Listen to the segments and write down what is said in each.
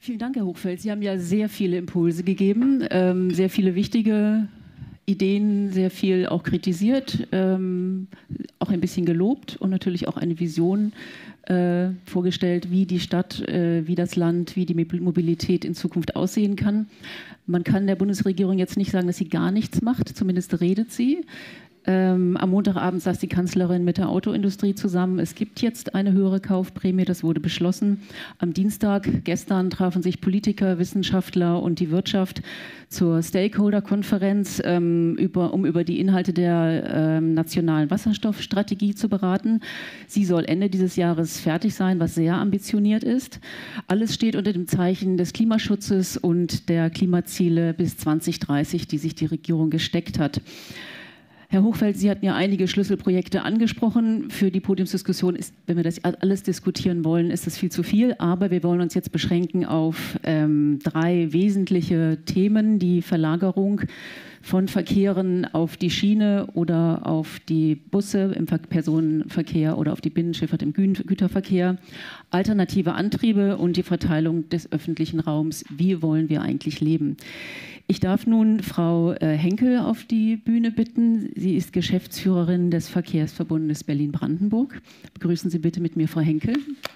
Vielen Dank, Herr Hochfeld. Sie haben ja sehr viele Impulse gegeben, sehr viele wichtige Ideen, sehr viel auch kritisiert, auch ein bisschen gelobt und natürlich auch eine Vision vorgestellt, wie die Stadt, wie das Land, wie die Mobilität in Zukunft aussehen kann. Man kann der Bundesregierung jetzt nicht sagen, dass sie gar nichts macht, zumindest redet sie. Am Montagabend saß die Kanzlerin mit der Autoindustrie zusammen. Es gibt jetzt eine höhere Kaufprämie, das wurde beschlossen. Am Dienstag, gestern, trafen sich Politiker, Wissenschaftler und die Wirtschaft zur Stakeholder-Konferenz, um über die Inhalte der nationalen Wasserstoffstrategie zu beraten. Sie soll Ende dieses Jahres fertig sein, was sehr ambitioniert ist. Alles steht unter dem Zeichen des Klimaschutzes und der Klimaziele bis 2030, die sich die Regierung gesteckt hat. Herr Hochfeld, Sie hatten ja einige Schlüsselprojekte angesprochen. Für die Podiumsdiskussion ist, wenn wir das alles diskutieren wollen, ist das viel zu viel. Aber wir wollen uns jetzt beschränken auf 3 wesentliche Themen. Die Verlagerung von Verkehren auf die Schiene oder auf die Busse im Personenverkehr oder auf die Binnenschifffahrt im Güterverkehr, alternative Antriebe und die Verteilung des öffentlichen Raums. Wie wollen wir eigentlich leben? Ich darf nun Frau Henkel auf die Bühne bitten. Sie ist Geschäftsführerin des Verkehrsverbundes Berlin-Brandenburg. Begrüßen Sie bitte mit mir Frau Henkel.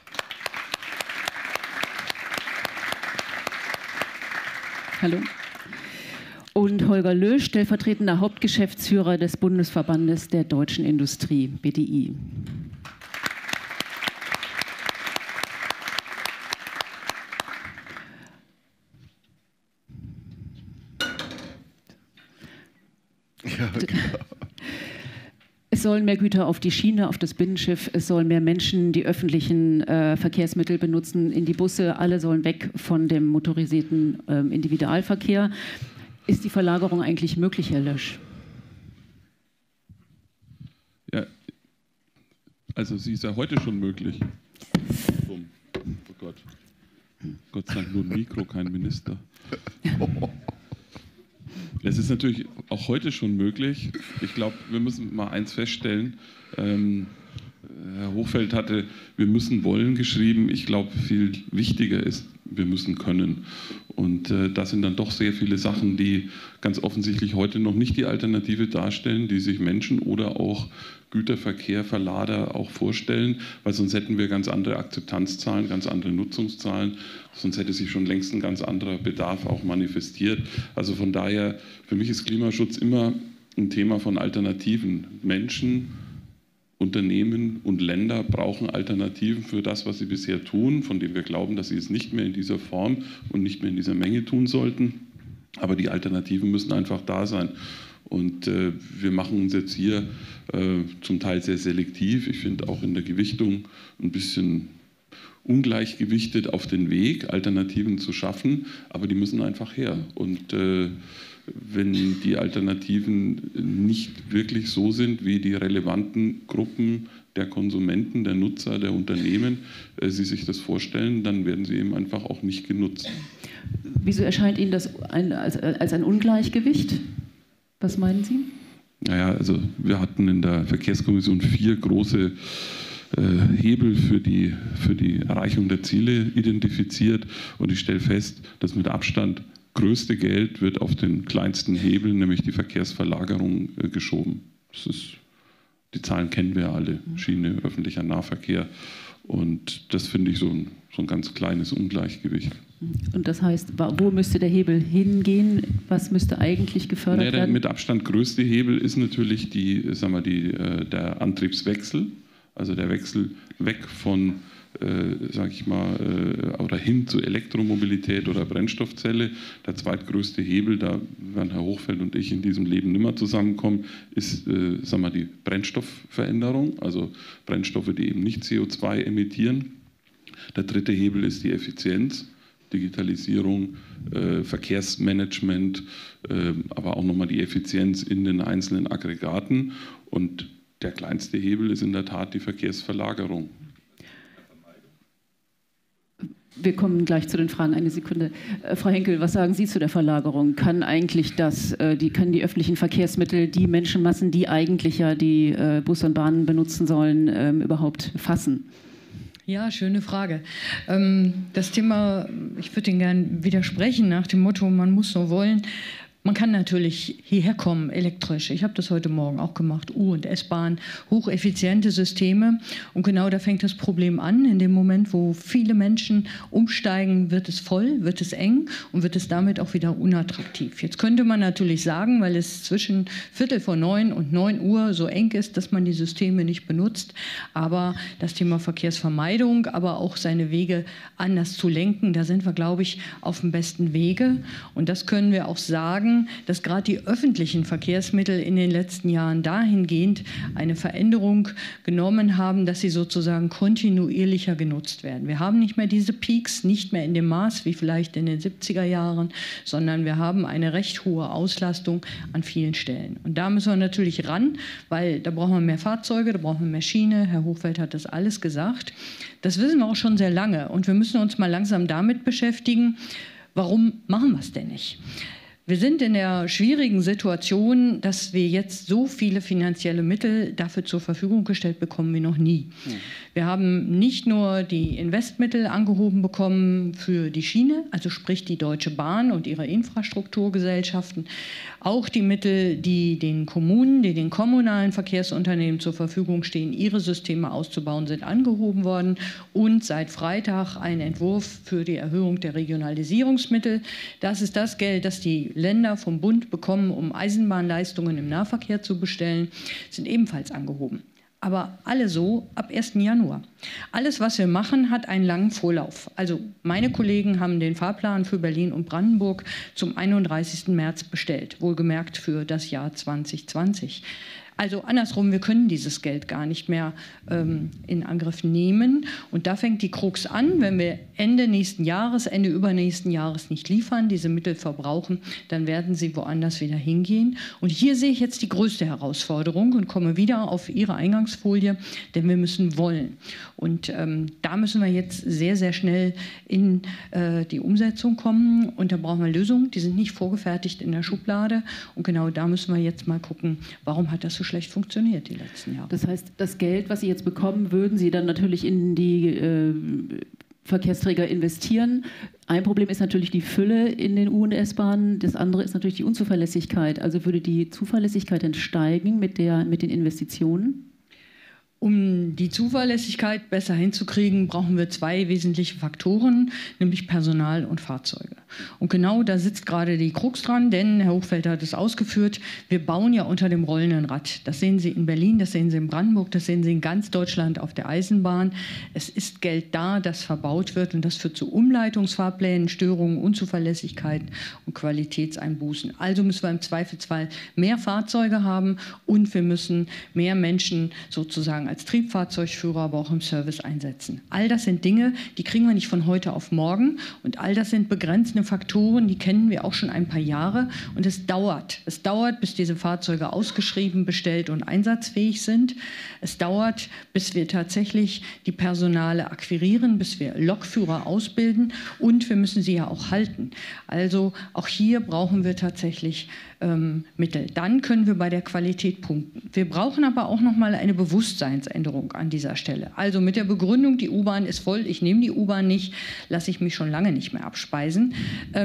Hallo. Und Holger Lösch, stellvertretender Hauptgeschäftsführer des Bundesverbandes der Deutschen Industrie, BDI. Ja, genau. Es sollen mehr Güter auf die Schiene, auf das Binnenschiff, es sollen mehr Menschen die öffentlichen Verkehrsmittel benutzen, in die Busse, alle sollen weg von dem motorisierten Individualverkehr. Ist die Verlagerung eigentlich möglich, Herr Lösch? Ja, also sie ist ja heute schon möglich. Oh Gott. Gott sei Dank nur ein Mikro, kein Minister. Es ist natürlich auch heute schon möglich. Ich glaube, wir müssen mal eins feststellen. Herr Hochfeld hatte, wir müssen wollen geschrieben. Ich glaube, viel wichtiger ist, wir müssen können. Und das sind dann doch sehr viele Sachen, die ganz offensichtlich heute noch nicht die Alternative darstellen, die sich Menschen oder auch Güterverkehr, Verlader auch vorstellen, weil sonst hätten wir ganz andere Akzeptanzzahlen, ganz andere Nutzungszahlen, sonst hätte sich schon längst ein ganz anderer Bedarf auch manifestiert. Also von daher, für mich ist Klimaschutz immer ein Thema von Alternativen. Menschen, Unternehmen und Länder brauchen Alternativen für das, was sie bisher tun, von dem wir glauben, dass sie es nicht mehr in dieser Form und nicht mehr in dieser Menge tun sollten. Aber die Alternativen müssen einfach da sein. Und wir machen uns jetzt hier zum Teil sehr selektiv, ich finde auch in der Gewichtung ein bisschen ungleichgewichtet auf den Weg, Alternativen zu schaffen, aber die müssen einfach her. Und wenn die Alternativen nicht wirklich so sind, wie die relevanten Gruppen der Konsumenten, der Nutzer, der Unternehmen, sie sich das vorstellen, dann werden sie eben einfach auch nicht genutzt. Wieso erscheint Ihnen das als ein Ungleichgewicht? Was meinen Sie? Naja, also wir hatten in der Verkehrskommission 4 große Hebel für die Erreichung der Ziele identifiziert und ich stelle fest, dass mit Abstand größte Geld wird auf den kleinsten Hebel, nämlich die Verkehrsverlagerung, geschoben. Die Zahlen kennen wir alle, Schiene, öffentlicher Nahverkehr und das finde ich so ein ganz kleines Ungleichgewicht. Und das heißt, wo müsste der Hebel hingehen? Was müsste eigentlich gefördert werden? Der mit Abstand größte Hebel ist natürlich der Antriebswechsel, also der Wechsel weg von, sage ich mal, oder hin zu Elektromobilität oder Brennstoffzelle. Der zweitgrößte Hebel, da werden Herr Hochfeld und ich in diesem Leben nimmer zusammenkommen, ist die Brennstoffveränderung, also Brennstoffe, die eben nicht CO2 emittieren. Der dritte Hebel ist die Effizienz. Digitalisierung, Verkehrsmanagement, aber auch nochmal die Effizienz in den einzelnen Aggregaten. Und der kleinste Hebel ist in der Tat die Verkehrsverlagerung. Wir kommen gleich zu den Fragen. Eine Sekunde. Frau Henkel, was sagen Sie zu der Verlagerung? Kann eigentlich können die öffentlichen Verkehrsmittel die Menschenmassen, die eigentlich ja die Busse und Bahnen benutzen sollen, überhaupt fassen? Ja, schöne Frage. Das Thema, ich würde Ihnen gerne widersprechen nach dem Motto, man muss nur wollen. Man kann natürlich hierher kommen, elektrisch. Ich habe das heute Morgen auch gemacht, U- und S-Bahn, hocheffiziente Systeme. Und genau da fängt das Problem an. In dem Moment, wo viele Menschen umsteigen, wird es voll, wird es eng und wird es damit auch wieder unattraktiv. Jetzt könnte man natürlich sagen, weil es zwischen 8:45 und 9 Uhr so eng ist, dass man die Systeme nicht benutzt. Aber das Thema Verkehrsvermeidung, aber auch seine Wege anders zu lenken, da sind wir, glaube ich, auf dem besten Wege. Und das können wir auch sagen, dass gerade die öffentlichen Verkehrsmittel in den letzten Jahren dahingehend eine Veränderung genommen haben, dass sie sozusagen kontinuierlicher genutzt werden. Wir haben nicht mehr diese Peaks, nicht mehr in dem Maß wie vielleicht in den 70er Jahren, sondern wir haben eine recht hohe Auslastung an vielen Stellen. Und da müssen wir natürlich ran, weil da brauchen wir mehr Fahrzeuge, da brauchen wir mehr Schiene. Herr Hochfeld hat das alles gesagt. Das wissen wir auch schon sehr lange. Und wir müssen uns mal langsam damit beschäftigen, warum machen wir es denn nicht? Wir sind in der schwierigen Situation, dass wir jetzt so viele finanzielle Mittel dafür zur Verfügung gestellt bekommen wie noch nie. Wir haben nicht nur die Investmittel angehoben bekommen für die Schiene, also sprich die Deutsche Bahn und ihre Infrastrukturgesellschaften, auch die Mittel, die den Kommunen, die den kommunalen Verkehrsunternehmen zur Verfügung stehen, ihre Systeme auszubauen, sind angehoben worden. Und seit Freitag ein Entwurf für die Erhöhung der Regionalisierungsmittel. Das ist das Geld, das die Länder vom Bund bekommen, um Eisenbahnleistungen im Nahverkehr zu bestellen, sind ebenfalls angehoben. Aber alle so ab 1. Januar. Alles, was wir machen, hat einen langen Vorlauf. Also meine Kollegen haben den Fahrplan für Berlin und Brandenburg zum 31. März bestellt, wohlgemerkt für das Jahr 2020. Also andersrum, wir können dieses Geld gar nicht mehr in Angriff nehmen. Und da fängt die Krux an, wenn wir Ende nächsten Jahres, Ende übernächsten Jahres nicht liefern, diese Mittel verbrauchen, dann werden sie woanders wieder hingehen. Und hier sehe ich jetzt die größte Herausforderung und komme wieder auf Ihre Eingangsfolie, denn wir müssen wollen. Und da müssen wir jetzt sehr, sehr schnell in die Umsetzung kommen. Und da brauchen wir Lösungen, die sind nicht vorgefertigt in der Schublade. Und genau da müssen wir jetzt mal gucken, warum hat das so schlecht funktioniert die letzten Jahre. Das heißt, das Geld, was Sie jetzt bekommen, würden Sie dann natürlich in die Verkehrsträger investieren. Ein Problem ist natürlich die Fülle in den U- und S-Bahnen. Das andere ist natürlich die Unzuverlässigkeit. Also würde die Zuverlässigkeit dann steigen mit den Investitionen? Um die Zuverlässigkeit besser hinzukriegen, brauchen wir zwei wesentliche Faktoren, nämlich Personal und Fahrzeuge. Und genau da sitzt gerade die Krux dran, denn Herr Hochfeld hat es ausgeführt, wir bauen ja unter dem rollenden Rad. Das sehen Sie in Berlin, das sehen Sie in Brandenburg, das sehen Sie in ganz Deutschland auf der Eisenbahn. Es ist Geld da, das verbaut wird und das führt zu Umleitungsfahrplänen, Störungen, Unzuverlässigkeiten und Qualitätseinbußen. Also müssen wir im Zweifelsfall mehr Fahrzeuge haben und wir müssen mehr Menschen sozusagen als Triebfahrzeugführer, aber auch im Service einsetzen. All das sind Dinge, die kriegen wir nicht von heute auf morgen und all das sind begrenzende Faktoren, die kennen wir auch schon ein paar Jahre und es dauert. Es dauert, bis diese Fahrzeuge ausgeschrieben, bestellt und einsatzfähig sind. Es dauert, bis wir tatsächlich die Personale akquirieren, bis wir Lokführer ausbilden und wir müssen sie ja auch halten. Also auch hier brauchen wir tatsächlich Mittel. Dann können wir bei der Qualität punkten. Wir brauchen aber auch noch mal eine Bewusstseinsänderung an dieser Stelle. Also mit der Begründung, die U-Bahn ist voll, ich nehme die U-Bahn nicht, lasse ich mich schon lange nicht mehr abspeisen.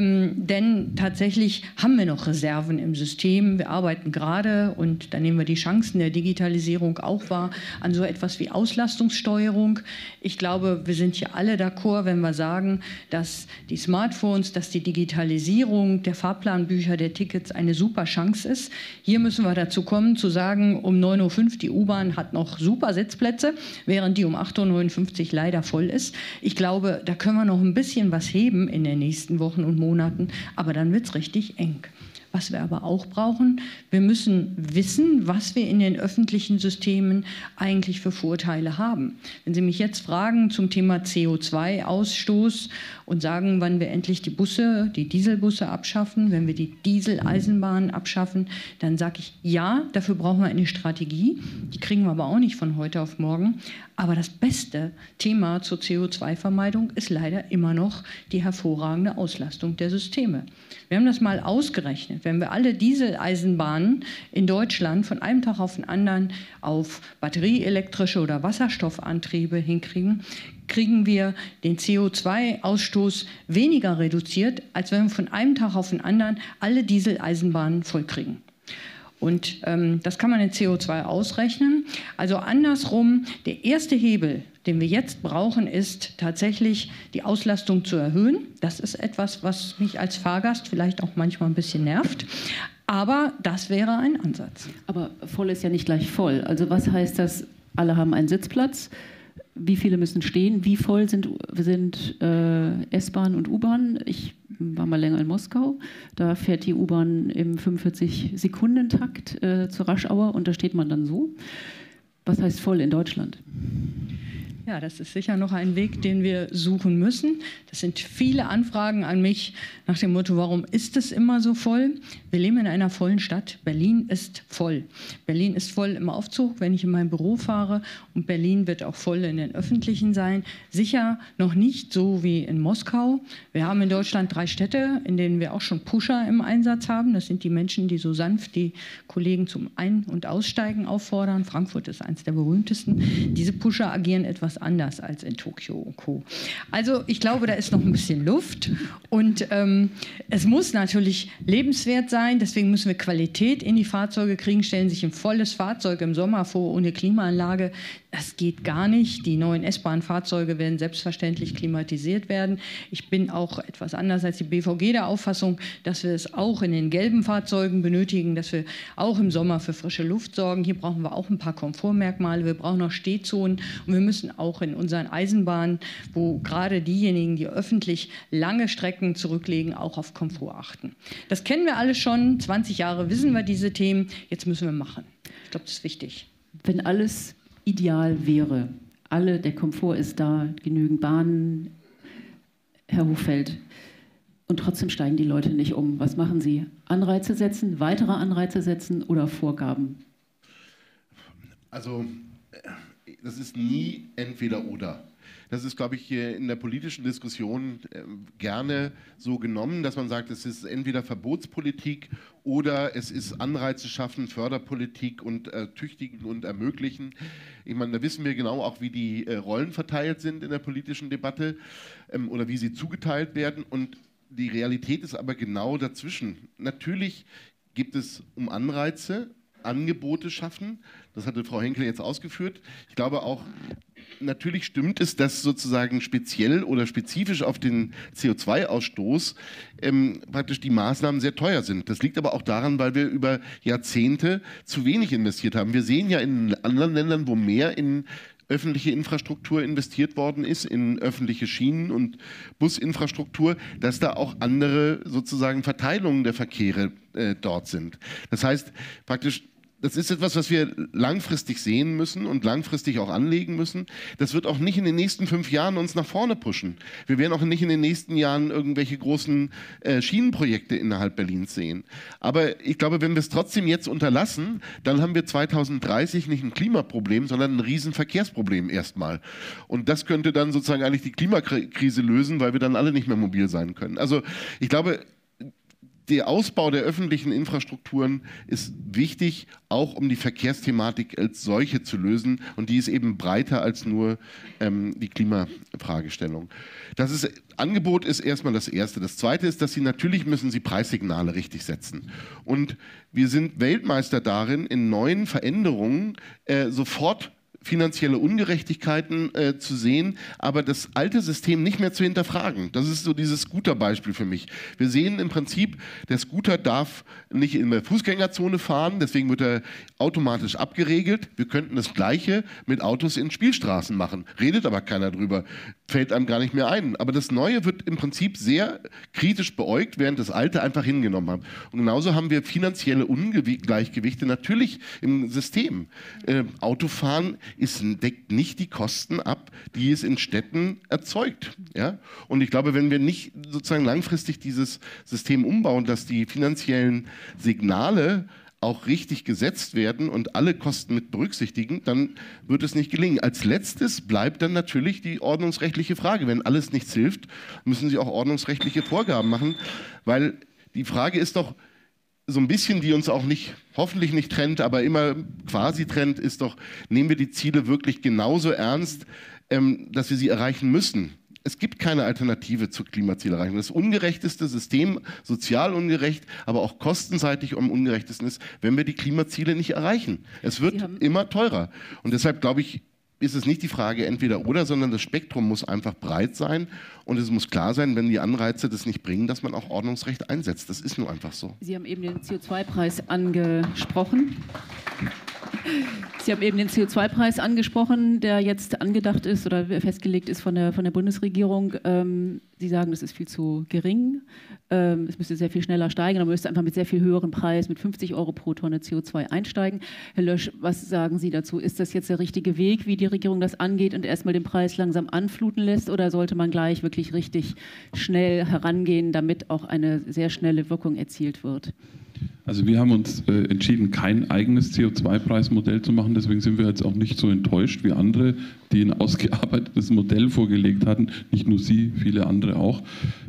Denn tatsächlich haben wir noch Reserven im System. Wir arbeiten gerade, und da nehmen wir die Chancen der Digitalisierung auch wahr, an so etwas wie Auslastungssteuerung. Ich glaube, wir sind hier alle d'accord, wenn wir sagen, dass die Smartphones, dass die Digitalisierung der Fahrplanbücher, der Tickets eine super Chance ist. Hier müssen wir dazu kommen, zu sagen, um 9:05 Uhr die U-Bahn hat noch super Sitzplätze, während die um 8:59 Uhr leider voll ist. Ich glaube, da können wir noch ein bisschen was heben in den nächsten Wochen und Monaten, aber dann wird es richtig eng. Was wir aber auch brauchen, wir müssen wissen, was wir in den öffentlichen Systemen eigentlich für Vorteile haben. Wenn Sie mich jetzt fragen zum Thema CO2-Ausstoß und sagen, wann wir endlich die Busse, die Dieselbusse abschaffen, wenn wir die Dieseleisenbahnen abschaffen, dann sage ich, ja, dafür brauchen wir eine Strategie. Die kriegen wir aber auch nicht von heute auf morgen. Aber das beste Thema zur CO2-Vermeidung ist leider immer noch die hervorragende Auslastung der Systeme. Wir haben das mal ausgerechnet. Wenn wir alle Dieseleisenbahnen in Deutschland von einem Tag auf den anderen auf batterieelektrische oder Wasserstoffantriebe hinkriegen, kriegen wir den CO2-Ausstoß weniger reduziert, als wenn wir von einem Tag auf den anderen alle Dieseleisenbahnen vollkriegen. Und das kann man in CO2 ausrechnen. Also andersrum, der erste Hebel, den wir jetzt brauchen, ist tatsächlich die Auslastung zu erhöhen. Das ist etwas, was mich als Fahrgast vielleicht auch manchmal ein bisschen nervt. Aber das wäre ein Ansatz. Aber voll ist ja nicht gleich voll. Also was heißt das, alle haben einen Sitzplatz? Wie viele müssen stehen? Wie voll sind S-Bahn und U-Bahn? Ich war mal länger in Moskau. Da fährt die U-Bahn im 45-Sekunden-Takt zur Rush-Hour und da steht man dann so. Was heißt voll in Deutschland? Ja, das ist sicher noch ein Weg, den wir suchen müssen. Das sind viele Anfragen an mich nach dem Motto, warum ist es immer so voll? Wir leben in einer vollen Stadt. Berlin ist voll. Berlin ist voll im Aufzug, wenn ich in mein Büro fahre. Und Berlin wird auch voll in den Öffentlichen sein. Sicher noch nicht so wie in Moskau. Wir haben in Deutschland 3 Städte, in denen wir auch schon Pusher im Einsatz haben. Das sind die Menschen, die so sanft die Kollegen zum Ein- und Aussteigen auffordern. Frankfurt ist eines der berühmtesten. Diese Pusher agieren etwas anders als in Tokio und Co. Also ich glaube, da ist noch ein bisschen Luft und es muss natürlich lebenswert sein, deswegen müssen wir Qualität in die Fahrzeuge kriegen, stellen sich ein volles Fahrzeug im Sommer vor ohne Klimaanlage. Das geht gar nicht. Die neuen S-Bahn-Fahrzeuge werden selbstverständlich klimatisiert werden. Ich bin auch etwas anders als die BVG der Auffassung, dass wir es auch in den gelben Fahrzeugen benötigen, dass wir auch im Sommer für frische Luft sorgen. Hier brauchen wir auch ein paar Komfortmerkmale. Wir brauchen noch Stehzonen und wir müssen auch in unseren Eisenbahnen, wo gerade diejenigen, die öffentlich lange Strecken zurücklegen, auch auf Komfort achten. Das kennen wir alle schon. 20 Jahre wissen wir diese Themen. Jetzt müssen wir machen. Ich glaube, das ist wichtig. Wenn alles ideal wäre, der Komfort ist da, genügend Bahnen, Herr Hochfeld, und trotzdem steigen die Leute nicht um. Was machen Sie? Anreize setzen, weitere Anreize setzen oder Vorgaben? Also, das ist nie entweder oder. Das ist, glaube ich, in der politischen Diskussion gerne so genommen, dass man sagt, es ist entweder Verbotspolitik oder es ist Anreize schaffen, Förderpolitik und tüchtigen und ermöglichen. Ich meine, da wissen wir genau auch, wie die Rollen verteilt sind in der politischen Debatte oder wie sie zugeteilt werden. Und die Realität ist aber genau dazwischen. Natürlich gibt es Anreize, Angebote schaffen. Das hatte Frau Henkel jetzt ausgeführt. Ich glaube auch, natürlich stimmt es, dass sozusagen speziell oder spezifisch auf den CO2-Ausstoß praktisch die Maßnahmen sehr teuer sind. Das liegt aber auch daran, weil wir über Jahrzehnte zu wenig investiert haben. Wir sehen ja in anderen Ländern, wo mehr in öffentliche Infrastruktur investiert worden ist, in öffentliche Schienen- und Businfrastruktur, dass da auch andere sozusagen Verteilungen der Verkehre dort sind. Das heißt, praktisch, das ist etwas, was wir langfristig sehen müssen und langfristig auch anlegen müssen. Das wird auch nicht in den nächsten 5 Jahren uns nach vorne pushen. Wir werden auch nicht in den nächsten Jahren irgendwelche großen Schienenprojekte innerhalb Berlins sehen. Aber ich glaube, wenn wir es trotzdem jetzt unterlassen, dann haben wir 2030 nicht ein Klimaproblem, sondern ein Riesenverkehrsproblem erstmal. Und das könnte dann sozusagen eigentlich die Klimakrise lösen, weil wir dann alle nicht mehr mobil sein können. Also ich glaube, der Ausbau der öffentlichen Infrastrukturen ist wichtig, auch um die Verkehrsthematik als solche zu lösen. Und die ist eben breiter als nur die Klimafragestellung. Angebot ist erstmal das Erste. Das Zweite ist, dass natürlich müssen Sie Preissignale richtig setzen. Und wir sind Weltmeister darin, in neuen Veränderungen sofort finanzielle Ungerechtigkeiten zu sehen, aber das alte System nicht mehr zu hinterfragen. Das ist so dieses Scooter-Beispiel für mich. Wir sehen im Prinzip, der Scooter darf nicht in der Fußgängerzone fahren, deswegen wird er automatisch abgeregelt. Wir könnten das Gleiche mit Autos in Spielstraßen machen. Redet aber keiner drüber, fällt einem gar nicht mehr ein. Aber das Neue wird im Prinzip sehr kritisch beäugt, während das Alte einfach hingenommen hat. Und genauso haben wir finanzielle Ungleichgewichte natürlich im System. Autofahren deckt nicht die Kosten ab, die es in Städten erzeugt. Ja? Und ich glaube, wenn wir nicht sozusagen langfristig dieses System umbauen, dass die finanziellen Signale auch richtig gesetzt werden und alle Kosten mit berücksichtigen, dann wird es nicht gelingen. Als letztes bleibt dann natürlich die ordnungsrechtliche Frage. Wenn alles nichts hilft, müssen Sie auch ordnungsrechtliche Vorgaben machen, weil die Frage ist doch, so ein bisschen, die uns auch nicht, hoffentlich nicht trennt, aber immer quasi trennt, ist doch, nehmen wir die Ziele wirklich genauso ernst, dass wir sie erreichen müssen. Es gibt keine Alternative zur Klimazielerreichung. Das ungerechteste System, sozial ungerecht, aber auch kostenseitig am ungerechtesten ist, wenn wir die Klimaziele nicht erreichen. Es wird immer teurer. Und deshalb glaube ich, ist es nicht die Frage entweder oder, sondern das Spektrum muss einfach breit sein und es muss klar sein, wenn die Anreize das nicht bringen, dass man auch Ordnungsrecht einsetzt. Das ist nur einfach so. Sie haben eben den CO2-Preis angesprochen. Sie haben eben den CO2-Preis angesprochen, der jetzt angedacht ist oder festgelegt ist von der Bundesregierung. Sie sagen, das ist viel zu gering. Es müsste sehr viel schneller steigen. Man müsste einfach mit sehr viel höherem Preis, mit 50 € pro Tonne CO2 einsteigen. Herr Lösch, was sagen Sie dazu? Ist das jetzt der richtige Weg, wie die Regierung das angeht und erstmal den Preis langsam anfluten lässt? Oder sollte man gleich wirklich richtig schnell herangehen, damit auch eine sehr schnelle Wirkung erzielt wird? Also wir haben uns entschieden, kein eigenes CO2-Preismodell zu machen. Deswegen sind wir jetzt auch nicht so enttäuscht wie andere, die ein ausgearbeitetes Modell vorgelegt hatten. Nicht nur Sie, viele andere auch.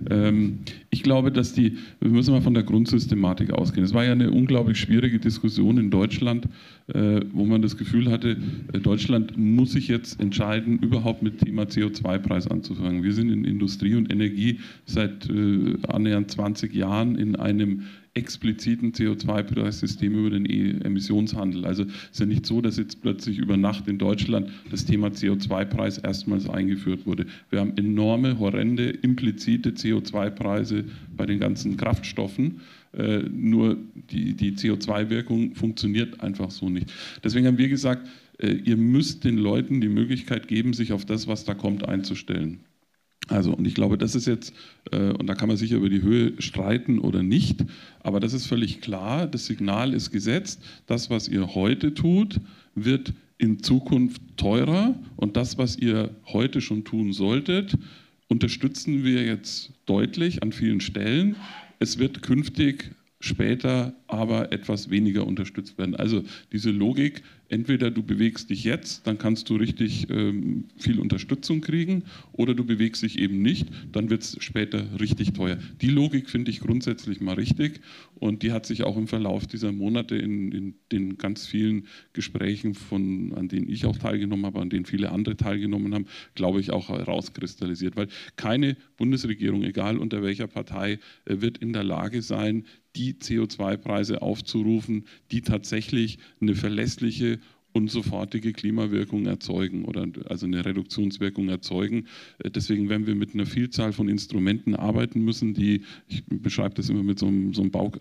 Ich glaube, wir müssen mal von der Grundsystematik ausgehen. Es war ja eine unglaublich schwierige Diskussion in Deutschland, wo man das Gefühl hatte, Deutschland muss sich jetzt entscheiden, überhaupt mit Thema CO2-Preis anzufangen. Wir sind in Industrie und Energie seit annähernd 20 Jahren in einem expliziten CO2-Preissystem über den Emissionshandel. Also es ist ja nicht so, dass jetzt plötzlich über Nacht in Deutschland das Thema CO2-Preis erstmals eingeführt wurde. Wir haben enorme, horrende, implizite CO2-Preise bei den ganzen Kraftstoffen. Nur die CO2-Wirkung funktioniert einfach so nicht. Deswegen haben wir gesagt, ihr müsst den Leuten die Möglichkeit geben, sich auf das, was da kommt, einzustellen. Also, und ich glaube, das ist jetzt, und da kann man sicher über die Höhe streiten oder nicht, aber das ist völlig klar, das Signal ist gesetzt, das, was ihr heute tut, wird in Zukunft teurer und das, was ihr heute schon tun solltet, unterstützen wir jetzt deutlich an vielen Stellen. Es wird künftig später aber etwas weniger unterstützt werden. Also diese Logik, entweder du bewegst dich jetzt, dann kannst du richtig viel Unterstützung kriegen, oder du bewegst dich eben nicht, dann wird es später richtig teuer. Die Logik finde ich grundsätzlich mal richtig und die hat sich auch im Verlauf dieser Monate in den ganz vielen Gesprächen, an denen ich auch teilgenommen habe, an denen viele andere teilgenommen haben, glaube ich, auch herauskristallisiert. Weil keine Bundesregierung, egal unter welcher Partei, wird in der Lage sein, die CO2-Preise aufzurufen, die tatsächlich eine verlässliche und sofortige Klimawirkung erzeugen oder also eine Reduktionswirkung erzeugen. Deswegen werden wir mit einer Vielzahl von Instrumenten arbeiten müssen, ich beschreibe das immer mit so einem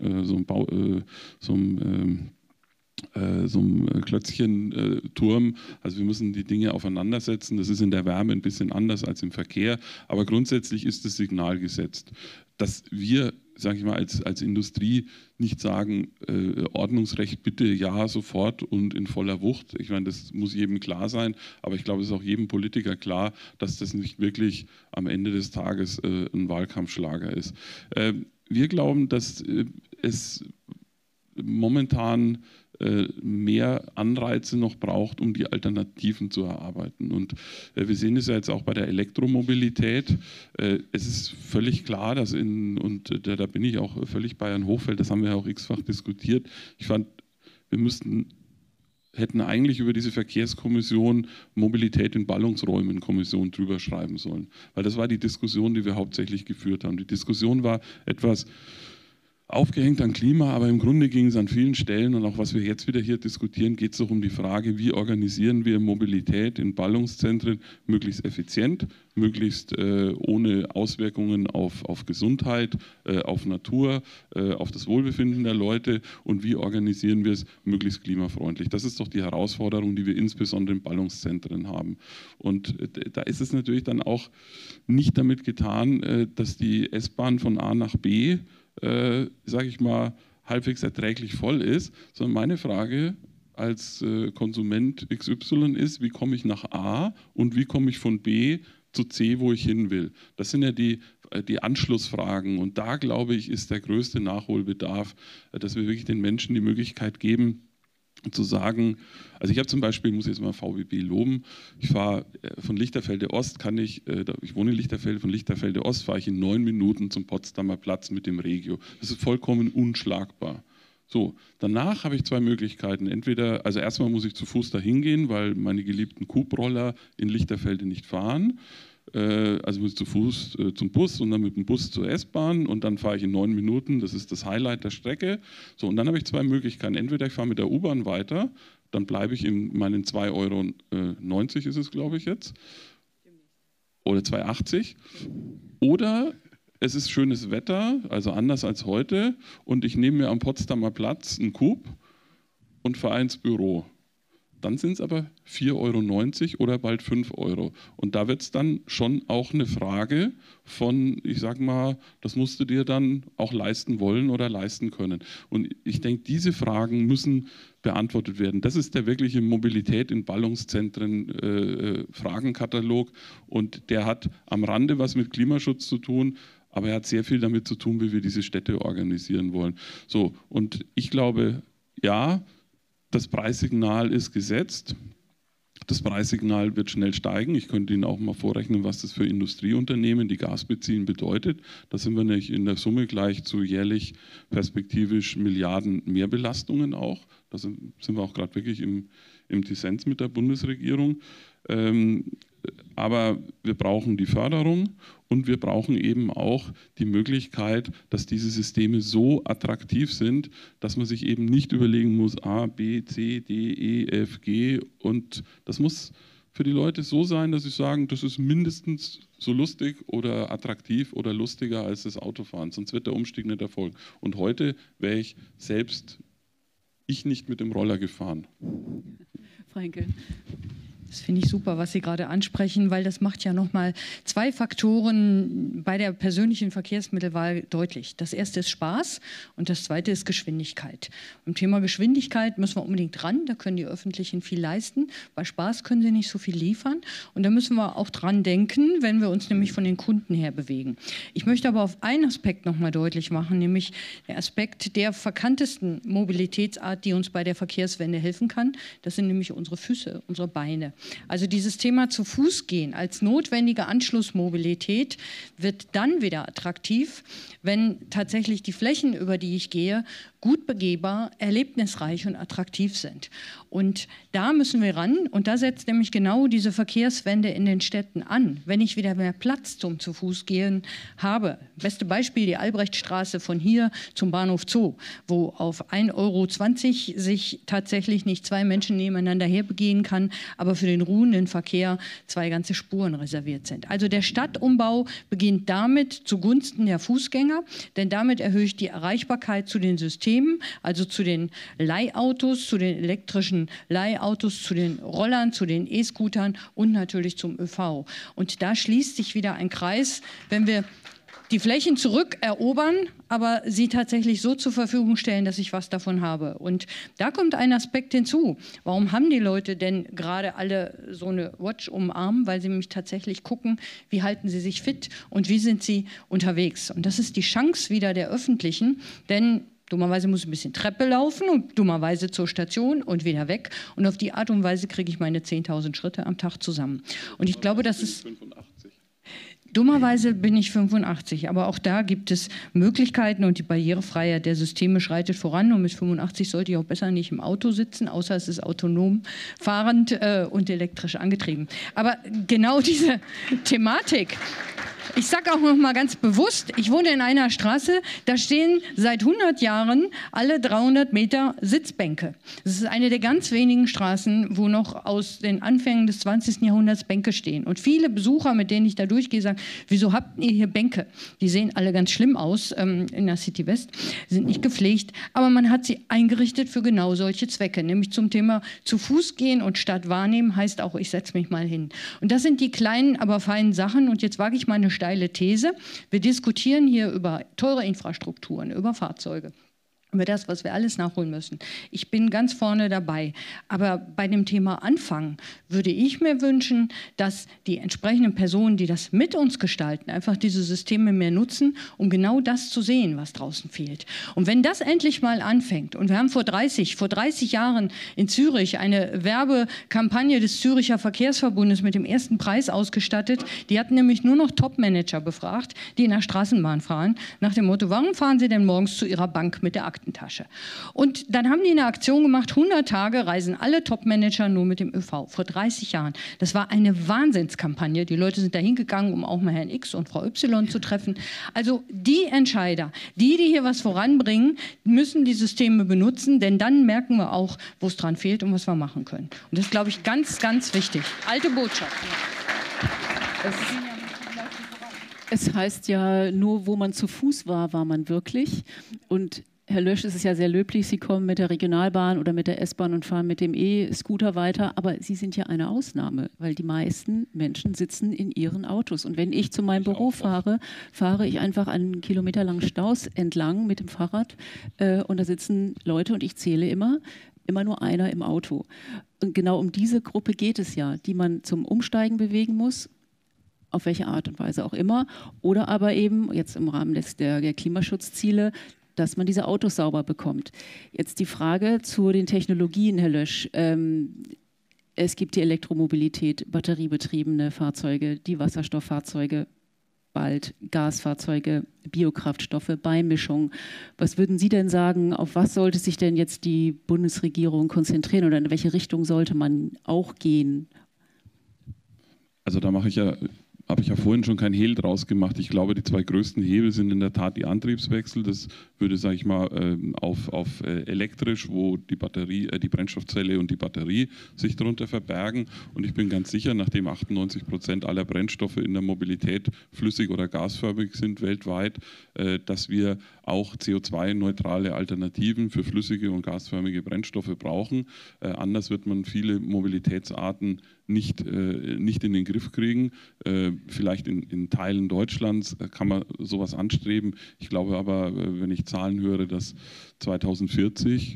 Klötzchenturm. Also wir müssen die Dinge aufeinandersetzen. Das ist in der Wärme ein bisschen anders als im Verkehr, aber grundsätzlich ist das Signal gesetzt, dass wir, sage ich mal, als Industrie nicht sagen, Ordnungsrecht bitte ja sofort und in voller Wucht. Ich meine, das muss jedem klar sein, aber ich glaube, es ist auch jedem Politiker klar, dass das nicht wirklich am Ende des Tages ein Wahlkampfschlager ist. Wir glauben, dass es momentan mehr Anreize noch braucht, um die Alternativen zu erarbeiten. Und wir sehen es ja jetzt auch bei der Elektromobilität. Es ist völlig klar, dass da bin ich auch völlig bei Herrn Hochfeld, das haben wir ja auch x-fach diskutiert. Ich fand, wir hätten eigentlich über diese Verkehrskommission Mobilität in Ballungsräumen Kommission drüber schreiben sollen. Weil das war die Diskussion, die wir hauptsächlich geführt haben. Die Diskussion war etwas aufgehängt an Klima, aber im Grunde ging es an vielen Stellen und auch was wir jetzt wieder hier diskutieren, geht es doch um die Frage, wie organisieren wir Mobilität in Ballungszentren möglichst effizient, möglichst ohne Auswirkungen auf Gesundheit, auf Natur, auf das Wohlbefinden der Leute und wie organisieren wir es möglichst klimafreundlich. Das ist doch die Herausforderung, die wir insbesondere in Ballungszentren haben. Und da ist es natürlich dann auch nicht damit getan, dass die S-Bahn von A nach B sage ich mal, halbwegs erträglich voll ist, sondern meine Frage als Konsument XY ist, wie komme ich nach A und wie komme ich von B zu C, wo ich hin will. Das sind ja die Anschlussfragen und da, glaube ich, ist der größte Nachholbedarf, dass wir wirklich den Menschen die Möglichkeit geben, zu sagen, also ich habe zum Beispiel, muss jetzt mal VBB loben, ich fahre von Lichterfelde Ost, ich wohne in Lichterfelde, von Lichterfelde Ost fahre ich in 9 Minuten zum Potsdamer Platz mit dem Regio. Das ist vollkommen unschlagbar. So, danach habe ich zwei Möglichkeiten. Entweder, also erstmal muss ich zu Fuß dahin gehen, weil meine geliebten Coop-Roller in Lichterfelde nicht fahren. Also muss ich zu Fuß zum Bus und dann mit dem Bus zur S-Bahn und dann fahre ich in 9 Minuten. Das ist das Highlight der Strecke. So, und dann habe ich zwei Möglichkeiten. Entweder ich fahre mit der U-Bahn weiter, dann bleibe ich in meinen 2,90 € ist es, glaube ich, jetzt. Oder 2,80 €. Oder es ist schönes Wetter, also anders als heute, und ich nehme mir am Potsdamer Platz einen Coop und fahre ins Büro. Dann sind es aber 4,90 € oder bald 5 €. Und da wird es dann schon auch eine Frage von, ich sag mal, das musst du dir dann auch leisten wollen oder leisten können. Und ich denke, diese Fragen müssen beantwortet werden. Das ist der wirkliche Mobilität in Ballungszentren Fragenkatalog, und der hat am Rande was mit Klimaschutz zu tun, aber er hat sehr viel damit zu tun, wie wir diese Städte organisieren wollen. So, und ich glaube, ja, das Preissignal ist gesetzt. Das Preissignal wird schnell steigen. Ich könnte Ihnen auch mal vorrechnen, was das für Industrieunternehmen, die Gas beziehen, bedeutet. Da sind wir nämlich in der Summe gleich zu jährlich perspektivisch Milliarden Mehrbelastungen auch. Da sind wir auch gerade wirklich im Dissens mit der Bundesregierung. Aber wir brauchen die Förderung und wir brauchen eben auch die Möglichkeit, dass diese Systeme so attraktiv sind, dass man sich eben nicht überlegen muss, A, B, C, D, E, F, G, und das muss für die Leute so sein, dass sie sagen, das ist mindestens so lustig oder attraktiv oder lustiger als das Autofahren, sonst wird der Umstieg nicht erfolgen. Und heute wäre ich selbst nicht mit dem Roller gefahren. Frau Henkel. Das finde ich super, was Sie gerade ansprechen, weil das macht ja nochmal zwei Faktoren bei der persönlichen Verkehrsmittelwahl deutlich. Das erste ist Spaß und das zweite ist Geschwindigkeit. Beim Thema Geschwindigkeit müssen wir unbedingt ran, da können die Öffentlichen viel leisten. Bei Spaß können sie nicht so viel liefern, und da müssen wir auch dran denken, wenn wir uns nämlich von den Kunden her bewegen. Ich möchte aber auf einen Aspekt nochmal deutlich machen, nämlich der Aspekt der verkanntesten Mobilitätsart, die uns bei der Verkehrswende helfen kann. Das sind nämlich unsere Füße, unsere Beine. Also dieses Thema zu Fuß gehen als notwendige Anschlussmobilität wird dann wieder attraktiv, wenn tatsächlich die Flächen, über die ich gehe, gut begehbar, erlebnisreich und attraktiv sind. Und da müssen wir ran, und da setzt nämlich genau diese Verkehrswende in den Städten an. Wenn ich wieder mehr Platz zum zu Fuß gehen habe. Beste Beispiel die Albrechtstraße von hier zum Bahnhof Zoo, wo auf 1,20 € sich tatsächlich nicht zwei Menschen nebeneinander herbegehen kann, aber für den ruhenden Verkehr zwei ganze Spuren reserviert sind. Also der Stadtumbau beginnt damit zugunsten der Fußgänger, denn damit erhöhe ich die Erreichbarkeit zu den Systemen, also zu den Leihautos, zu den elektrischen Leihautos, zu den Rollern, zu den E-Scootern und natürlich zum ÖV. Und da schließt sich wieder ein Kreis, wenn wir die Flächen zurückerobern, aber sie tatsächlich so zur Verfügung stellen, dass ich was davon habe. Und da kommt ein Aspekt hinzu. Warum haben die Leute denn gerade alle so eine Watch um den Arm? Weil sie nämlich tatsächlich gucken, wie halten sie sich fit und wie sind sie unterwegs. Und das ist die Chance wieder der Öffentlichen, denn dummerweise muss ich ein bisschen Treppe laufen und dummerweise zur Station und wieder weg. Und auf die Art und Weise kriege ich meine 10.000 Schritte am Tag zusammen. Und ich glaube, das ist... Dummerweise bin ich 85, aber auch da gibt es Möglichkeiten, und die Barrierefreiheit der Systeme schreitet voran, und mit 85 sollte ich auch besser nicht im Auto sitzen, außer es ist autonom fahrend und elektrisch angetrieben. Aber genau diese Thematik... Ich sage auch noch mal ganz bewusst, ich wohne in einer Straße, da stehen seit 100 Jahren alle 300 Meter Sitzbänke. Das ist eine der ganz wenigen Straßen, wo noch aus den Anfängen des 20. Jahrhunderts Bänke stehen. Und viele Besucher, mit denen ich da durchgehe, sagen, wieso habt ihr hier Bänke? Die sehen alle ganz schlimm aus in der City West, sind nicht gepflegt, aber man hat sie eingerichtet für genau solche Zwecke, nämlich zum Thema zu Fuß gehen und Stadt wahrnehmen, heißt auch, ich setze mich mal hin. Und das sind die kleinen, aber feinen Sachen, und jetzt wage ich mal eine steile These. Wir diskutieren hier über teure Infrastrukturen, über Fahrzeuge, über das, was wir alles nachholen müssen. Ich bin ganz vorne dabei. Aber bei dem Thema Anfang würde ich mir wünschen, dass die entsprechenden Personen, die das mit uns gestalten, einfach diese Systeme mehr nutzen, um genau das zu sehen, was draußen fehlt. Und wenn das endlich mal anfängt, und wir haben vor 30 Jahren in Zürich eine Werbekampagne des Züricher Verkehrsverbundes mit dem ersten Preis ausgestattet, die hatten nämlich nur noch Top-Manager befragt, die in der Straßenbahn fahren, nach dem Motto, warum fahren Sie denn morgens zu Ihrer Bank mit der Akte Aktentasche. Und dann haben die eine Aktion gemacht, 100 Tage reisen alle Top-Manager nur mit dem ÖV, vor 30 Jahren. Das war eine Wahnsinnskampagne. Die Leute sind da hingegangen, um auch mal Herrn X und Frau Y zu treffen. Also die Entscheider, die hier was voranbringen, müssen die Systeme benutzen, denn dann merken wir auch, wo es dran fehlt und was wir machen können. Und das ist, glaube ich, ganz, ganz wichtig. Alte Botschaft. Es heißt ja, nur wo man zu Fuß war, war man wirklich. Und Herr Lösch, es ist ja sehr löblich, Sie kommen mit der Regionalbahn oder mit der S-Bahn und fahren mit dem E-Scooter weiter, aber Sie sind ja eine Ausnahme, weil die meisten Menschen sitzen in ihren Autos. Und wenn ich zu meinem Büro fahre, fahre ich einfach an kilometerlangen Staus entlang mit dem Fahrrad und da sitzen Leute und ich zähle immer nur einer im Auto. Und genau um diese Gruppe geht es ja, die man zum Umsteigen bewegen muss, auf welche Art und Weise auch immer, oder aber eben jetzt im Rahmen der Klimaschutzziele, dass man diese Autos sauber bekommt. Jetzt die Frage zu den Technologien, Herr Lösch. Es gibt die Elektromobilität, batteriebetriebene Fahrzeuge, die Wasserstofffahrzeuge, bald Gasfahrzeuge, Biokraftstoffe, Beimischung. Was würden Sie denn sagen, auf was sollte sich denn jetzt die Bundesregierung konzentrieren oder in welche Richtung sollte man auch gehen? Also da habe ich ja vorhin schon kein Hehl draus gemacht. Ich glaube, die zwei größten Hebel sind in der Tat die Antriebswechsel. Das würde, sage ich mal, auf elektrisch, wo die Brennstoffzelle und die Batterie sich darunter verbergen. Und ich bin ganz sicher, nachdem 98% aller Brennstoffe in der Mobilität flüssig oder gasförmig sind weltweit, dass wir auch CO2-neutrale Alternativen für flüssige und gasförmige Brennstoffe brauchen. Anders wird man viele Mobilitätsarten nicht in den Griff kriegen. Vielleicht in Teilen Deutschlands kann man sowas anstreben. Ich glaube aber, wenn ich Zahlen höre, dass 2040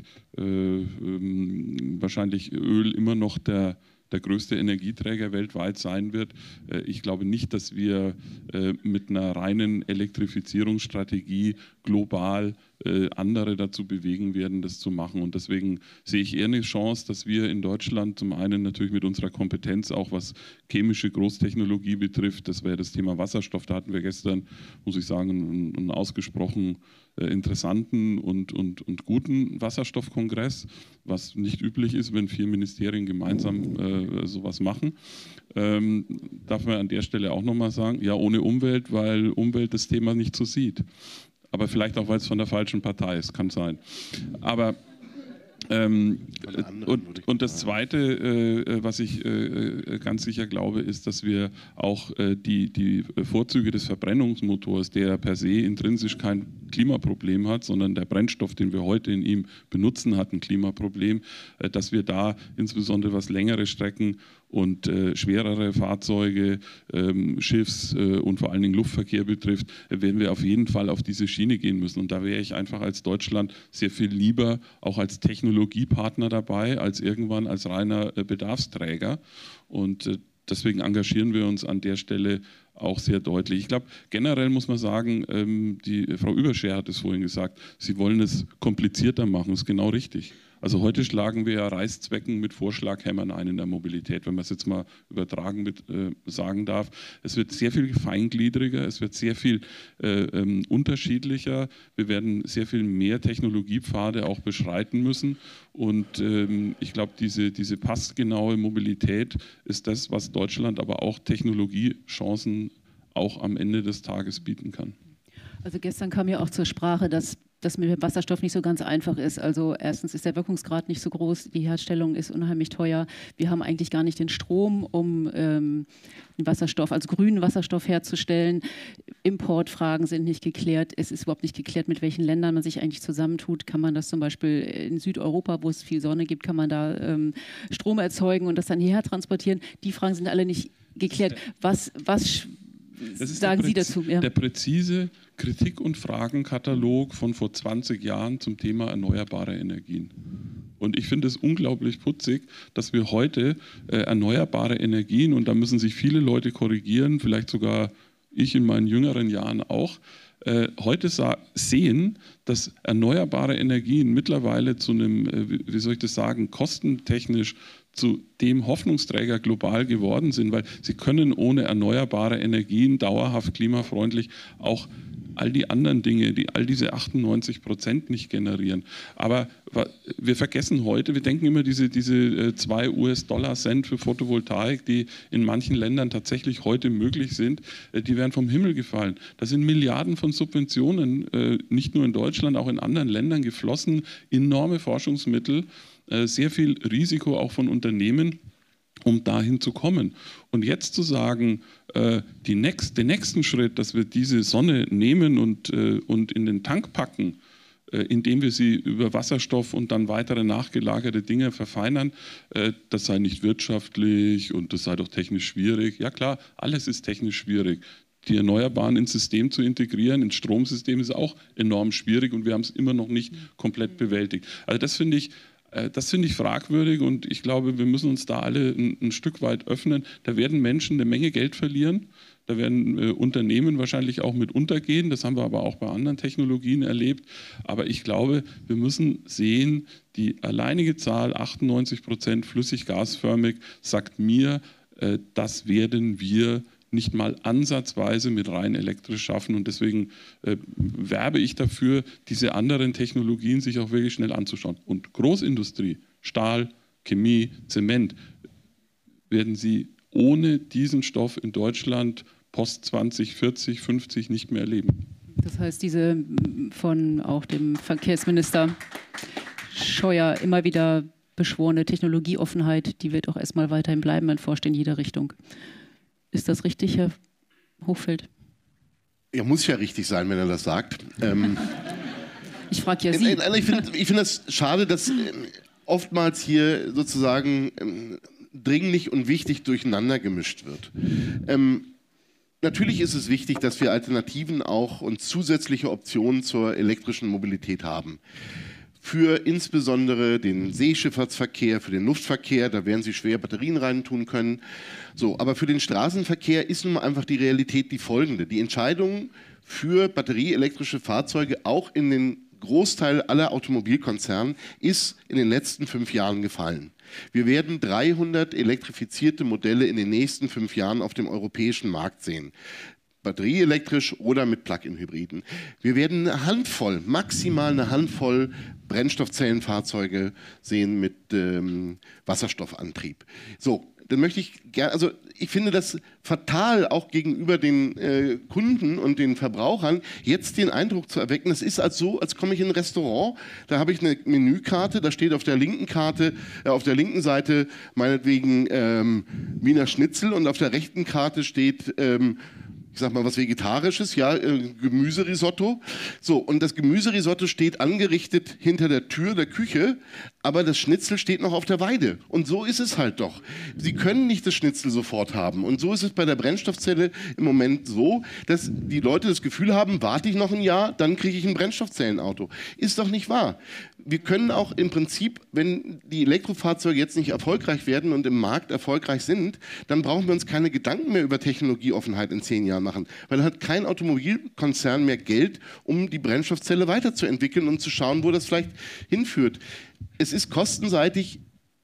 wahrscheinlich Öl immer noch der größte Energieträger weltweit sein wird. Ich glaube nicht, dass wir mit einer reinen Elektrifizierungsstrategie global andere dazu bewegen werden, das zu machen. Und deswegen sehe ich eher eine Chance, dass wir in Deutschland zum einen natürlich mit unserer Kompetenz, auch was chemische Großtechnologie betrifft, das wäre das Thema Wasserstoff, da hatten wir gestern, muss ich sagen, einen ausgesprochen interessanten und guten Wasserstoffkongress, was nicht üblich ist, wenn 4 Ministerien gemeinsam sowas machen. Darf man an der Stelle auch nochmal sagen, ja, ohne Umwelt, weil Umwelt das Thema nicht so sieht. Aber vielleicht auch, weil es von der falschen Partei ist, kann sein. Aber und das Zweite, was ich ganz sicher glaube, ist, dass wir auch die Vorzüge des Verbrennungsmotors, der per se intrinsisch kein Klimaproblem hat, sondern der Brennstoff, den wir heute in ihm benutzen, hat ein Klimaproblem, dass wir da insbesondere was längere Strecken und schwerere Fahrzeuge, Schiffs- und vor allen Dingen Luftverkehr betrifft, werden wir auf jeden Fall auf diese Schiene gehen müssen. Und da wäre ich einfach als Deutschland sehr viel lieber auch als Technologiepartner dabei, als irgendwann als reiner Bedarfsträger. Und deswegen engagieren wir uns an der Stelle auch sehr deutlich. Ich glaube, generell muss man sagen, die Frau Überscher hat es vorhin gesagt, sie wollen es komplizierter machen, das ist genau richtig. Also heute schlagen wir ja Reißzwecken mit Vorschlaghämmern ein in der Mobilität, wenn man es jetzt mal übertragen sagen darf. Es wird sehr viel feingliedriger, es wird sehr viel unterschiedlicher. Wir werden sehr viel mehr Technologiepfade auch beschreiten müssen. Und ich glaube, diese passgenaue Mobilität ist das, was Deutschland aber auch Technologiechancen auch am Ende des Tages bieten kann. Also gestern kam ja auch zur Sprache, dass das mit dem Wasserstoff nicht so ganz einfach ist. Also erstens ist der Wirkungsgrad nicht so groß, die Herstellung ist unheimlich teuer. Wir haben eigentlich gar nicht den Strom, um den Wasserstoff, also grünen Wasserstoff herzustellen. Importfragen sind nicht geklärt. Es ist überhaupt nicht geklärt, mit welchen Ländern man sich eigentlich zusammentut. Kann man das zum Beispiel in Südeuropa, wo es viel Sonne gibt, kann man da Strom erzeugen und das dann hierher transportieren? Die Fragen sind alle nicht geklärt. Was sagen Sie dazu? Ja. Der präzise Kritik- und Fragenkatalog von vor 20 Jahren zum Thema erneuerbare Energien. Und ich finde es unglaublich putzig, dass wir heute erneuerbare Energien, und da müssen sich viele Leute korrigieren, vielleicht sogar ich in meinen jüngeren Jahren auch, heute sehen, dass erneuerbare Energien mittlerweile zu einem, wie soll ich das sagen, kostentechnisch zu dem Hoffnungsträger global geworden sind, weil sie können ohne erneuerbare Energien dauerhaft klimafreundlich auch all die anderen Dinge, die all diese 98% nicht generieren. Aber wir vergessen heute, wir denken immer diese 2 US-Dollar-Cent für Photovoltaik, die in manchen Ländern tatsächlich heute möglich sind, die wären vom Himmel gefallen. Da sind Milliarden von Subventionen, nicht nur in Deutschland, auch in anderen Ländern geflossen, enorme Forschungsmittel, sehr viel Risiko auch von Unternehmen, um dahin zu kommen. Und jetzt zu sagen, den nächsten Schritt, dass wir diese Sonne nehmen und in den Tank packen, indem wir sie über Wasserstoff und dann weitere nachgelagerte Dinge verfeinern, das sei nicht wirtschaftlich und das sei doch technisch schwierig. Ja klar, alles ist technisch schwierig. Die Erneuerbaren ins System zu integrieren, ins Stromsystem, ist auch enorm schwierig und wir haben es immer noch nicht komplett bewältigt. Also das finde ich fragwürdig und ich glaube, wir müssen uns da alle ein Stück weit öffnen. Da werden Menschen eine Menge Geld verlieren, da werden Unternehmen wahrscheinlich auch mit untergehen, das haben wir aber auch bei anderen Technologien erlebt. Aber ich glaube, wir müssen sehen, die alleinige Zahl 98% flüssig-gasförmig sagt mir, das werden wir nicht mal ansatzweise mit rein elektrisch schaffen und deswegen werbe ich dafür, diese anderen Technologien sich auch wirklich schnell anzuschauen. Und Großindustrie, Stahl, Chemie, Zement, werden sie ohne diesen Stoff in Deutschland post 2040, 50 nicht mehr erleben. Das heißt, diese von auch dem Verkehrsminister Scheuer immer wieder beschworene Technologieoffenheit, die wird auch erstmal weiterhin bleiben, man forscht in jeder Richtung. Ist das richtig, Herr Hochfeld? Er muss ja richtig sein, wenn er das sagt. Ich frage ja Sie. Ich finde das schade, dass oftmals hier sozusagen dringlich und wichtig durcheinander gemischt wird. Natürlich ist es wichtig, dass wir Alternativen auch und zusätzliche Optionen zur elektrischen Mobilität haben. Für insbesondere den Seeschifffahrtsverkehr, für den Luftverkehr, da werden Sie schwer Batterien reintun können. So, aber für den Straßenverkehr ist nun mal einfach die Realität die folgende. Die Entscheidung für batterieelektrische Fahrzeuge auch in den Großteil aller Automobilkonzerne ist in den letzten 5 Jahren gefallen. Wir werden 300 elektrifizierte Modelle in den nächsten 5 Jahren auf dem europäischen Markt sehen. Batterieelektrisch oder mit Plug-in-Hybriden. Wir werden eine Handvoll, maximal eine Handvoll Brennstoffzellenfahrzeuge sehen mit Wasserstoffantrieb. So, dann möchte ich gerne, also ich finde das fatal auch gegenüber den Kunden und den Verbrauchern, jetzt den Eindruck zu erwecken, das ist so, als komme ich in ein Restaurant, da habe ich eine Menükarte, da steht auf der linken Karte, auf der linken Seite meinetwegen Wiener Schnitzel und auf der rechten Karte steht ich sag mal was Vegetarisches, ja, Gemüserisotto. So, und das Gemüserisotto steht angerichtet hinter der Tür der Küche, aber das Schnitzel steht noch auf der Weide. Und so ist es halt doch. Sie können nicht das Schnitzel sofort haben. Und so ist es bei der Brennstoffzelle im Moment so, dass die Leute das Gefühl haben, warte ich noch ein Jahr, dann kriege ich ein Brennstoffzellenauto. Ist doch nicht wahr. Wir können auch im Prinzip, wenn die Elektrofahrzeuge jetzt nicht erfolgreich werden und im Markt erfolgreich sind, dann brauchen wir uns keine Gedanken mehr über Technologieoffenheit in 10 Jahren machen. Weil dann hat kein Automobilkonzern mehr Geld, um die Brennstoffzelle weiterzuentwickeln und zu schauen, wo das vielleicht hinführt. Es ist kostenseitig,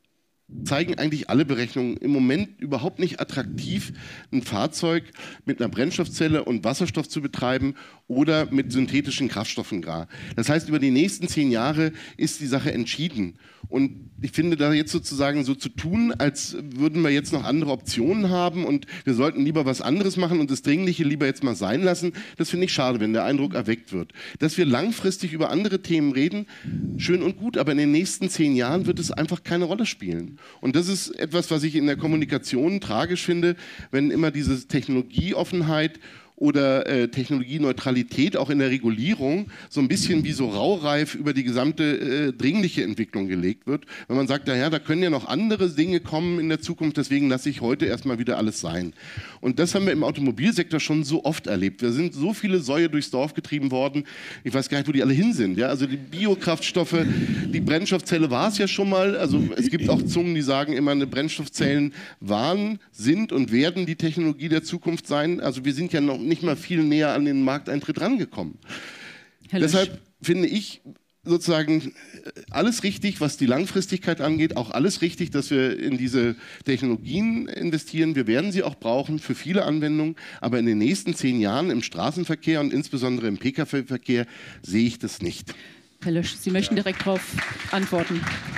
zeigen eigentlich alle Berechnungen, im Moment überhaupt nicht attraktiv, ein Fahrzeug mit einer Brennstoffzelle und Wasserstoff zu betreiben oder mit synthetischen Kraftstoffen gar. Das heißt, über die nächsten 10 Jahre ist die Sache entschieden. Und ich finde, da jetzt sozusagen so zu tun, als würden wir jetzt noch andere Optionen haben und wir sollten lieber was anderes machen und das Dringliche lieber jetzt mal sein lassen, das finde ich schade, wenn der Eindruck erweckt wird. Dass wir langfristig über andere Themen reden, schön und gut, aber in den nächsten 10 Jahren wird es einfach keine Rolle spielen. Und das ist etwas, was ich in der Kommunikation tragisch finde, wenn immer diese Technologieoffenheit oder Technologieneutralität auch in der Regulierung so ein bisschen wie so raureif über die gesamte dringliche Entwicklung gelegt wird. Wenn man sagt, naja, da können ja noch andere Dinge kommen in der Zukunft, deswegen lasse ich heute erstmal wieder alles sein. Und das haben wir im Automobilsektor schon so oft erlebt. Wir sind so viele Säue durchs Dorf getrieben worden, ich weiß gar nicht, wo die alle hin sind. Ja? Also die Biokraftstoffe, die Brennstoffzelle war es ja schon mal. Also es gibt auch Zungen, die sagen immer, eine Brennstoffzellen waren, sind und werden die Technologie der Zukunft sein. Also wir sind ja noch nicht mal viel näher an den Markteintritt rangekommen. Deshalb finde ich, sozusagen alles richtig, was die Langfristigkeit angeht, auch alles richtig, dass wir in diese Technologien investieren. Wir werden sie auch brauchen für viele Anwendungen, aber in den nächsten 10 Jahren im Straßenverkehr und insbesondere im Pkw-Verkehr sehe ich das nicht. Herr Lösch, Sie möchten direkt darauf antworten.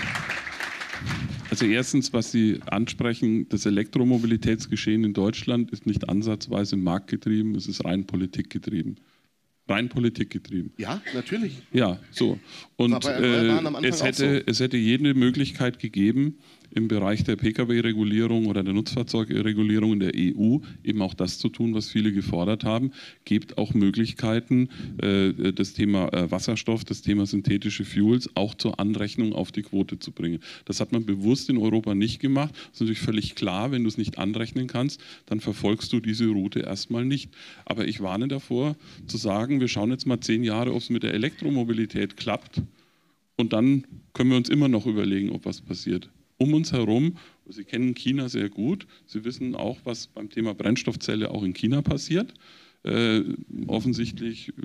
Also erstens, was Sie ansprechen, das Elektromobilitätsgeschehen in Deutschland ist nicht ansatzweise marktgetrieben, es ist rein politikgetrieben. Rein politikgetrieben. Ja, natürlich. Ja, so. Und es hätte jede Möglichkeit gegeben, im Bereich der Pkw-Regulierung oder der Nutzfahrzeugregulierung in der EU eben auch das zu tun, was viele gefordert haben. Gibt auch Möglichkeiten, das Thema Wasserstoff, das Thema synthetische Fuels auch zur Anrechnung auf die Quote zu bringen. Das hat man bewusst in Europa nicht gemacht. Das ist natürlich völlig klar, wenn du es nicht anrechnen kannst, dann verfolgst du diese Route erstmal nicht. Aber ich warne davor, zu sagen, wir schauen jetzt mal 10 Jahre, ob es mit der Elektromobilität klappt und dann können wir uns immer noch überlegen, ob was passiert. Um uns herum, Sie kennen China sehr gut, Sie wissen auch, was beim Thema Brennstoffzelle auch in China passiert. Offensichtlich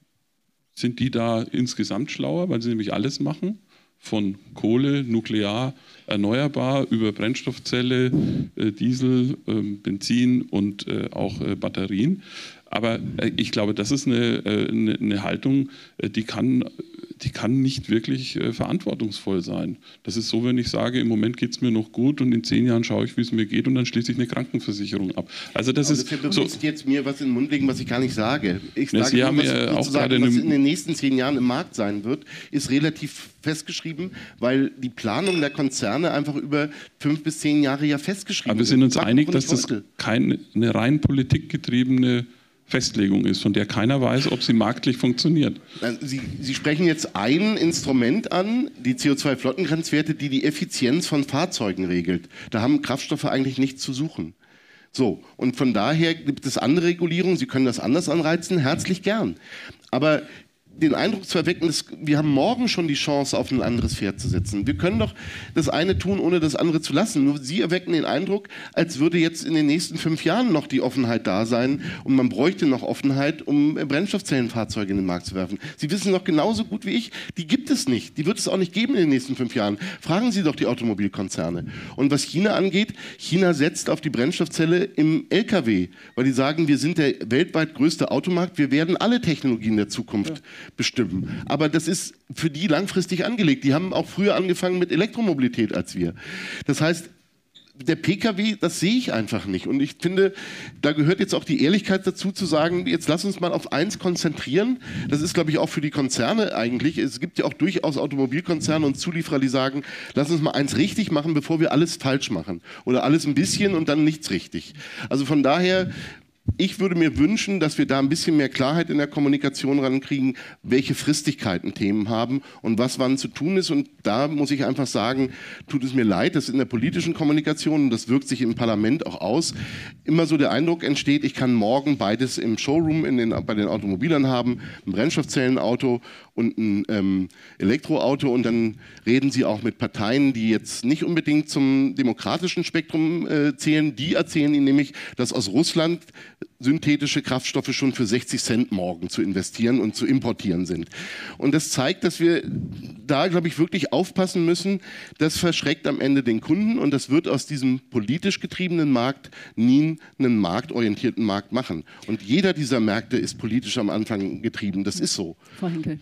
sind die da insgesamt schlauer, weil sie nämlich alles machen, von Kohle, Nuklear, erneuerbar, über Brennstoffzelle, Diesel, Benzin und auch Batterien. Aber ich glaube, das ist eine Haltung, die kann nicht wirklich verantwortungsvoll sein. Das ist so, wenn ich sage, im Moment geht es mir noch gut und in 10 Jahren schaue ich, wie es mir geht und dann schließe ich eine Krankenversicherung ab. Also das ist so. Jetzt mir was in den Mund legen, was ich gar nicht sage. Ich sage Sie haben was in den nächsten 10 Jahren im Markt sein wird, ist relativ festgeschrieben, weil die Planung der Konzerne einfach über 5 bis 10 Jahre ja festgeschrieben ist. Aber wir sind uns einig, dass das keine rein politikgetriebene Festlegung ist, von der keiner weiß, ob sie marktlich funktioniert. Sie sprechen jetzt ein Instrument an, die CO2-Flottengrenzwerte, die die Effizienz von Fahrzeugen regelt. Da haben Kraftstoffe eigentlich nichts zu suchen. So, und von daher gibt es andere Regulierungen, Sie können das anders anreizen, herzlich gern. Aber den Eindruck zu erwecken, dass wir haben morgen schon die Chance, auf ein anderes Pferd zu setzen. Wir können doch das eine tun, ohne das andere zu lassen. Nur Sie erwecken den Eindruck, als würde jetzt in den nächsten 5 Jahren noch die Offenheit da sein und man bräuchte noch Offenheit, um Brennstoffzellenfahrzeuge in den Markt zu werfen. Sie wissen doch genauso gut wie ich, die gibt es nicht. Die wird es auch nicht geben in den nächsten 5 Jahren. Fragen Sie doch die Automobilkonzerne. Und was China angeht, China setzt auf die Brennstoffzelle im LKW, weil die sagen, wir sind der weltweit größte Automarkt, wir werden alle Technologien der Zukunft bestimmen. Aber das ist für die langfristig angelegt. Die haben auch früher angefangen mit Elektromobilität als wir. Das heißt, der Pkw, das sehe ich einfach nicht. Und ich finde, da gehört jetzt auch die Ehrlichkeit dazu, zu sagen, jetzt lass uns mal auf eins konzentrieren. Das ist, glaube ich, auch für die Konzerne eigentlich. Es gibt ja auch durchaus Automobilkonzerne und Zulieferer, die sagen, lass uns mal eins richtig machen, bevor wir alles falsch machen. Oder alles ein bisschen und dann nichts richtig. Also von daher, ich würde mir wünschen, dass wir da ein bisschen mehr Klarheit in der Kommunikation rankriegen, welche Fristigkeiten Themen haben und was wann zu tun ist. Und da muss ich einfach sagen, tut es mir leid, dass in der politischen Kommunikation, und das wirkt sich im Parlament auch aus, immer so der Eindruck entsteht, ich kann morgen beides im Showroom bei den Automobilern haben, ein Brennstoffzellenauto und ein Elektroauto, und dann reden sie auch mit Parteien, die jetzt nicht unbedingt zum demokratischen Spektrum zählen. Die erzählen ihnen nämlich, dass aus Russland synthetische Kraftstoffe schon für 60 Cent morgen zu investieren und zu importieren sind. Und das zeigt, dass wir da, glaube ich, wirklich aufpassen müssen. Das verschreckt am Ende den Kunden und das wird aus diesem politisch getriebenen Markt nie einen marktorientierten Markt machen. Und jeder dieser Märkte ist politisch am Anfang getrieben. Das ist so. Frau Henkel.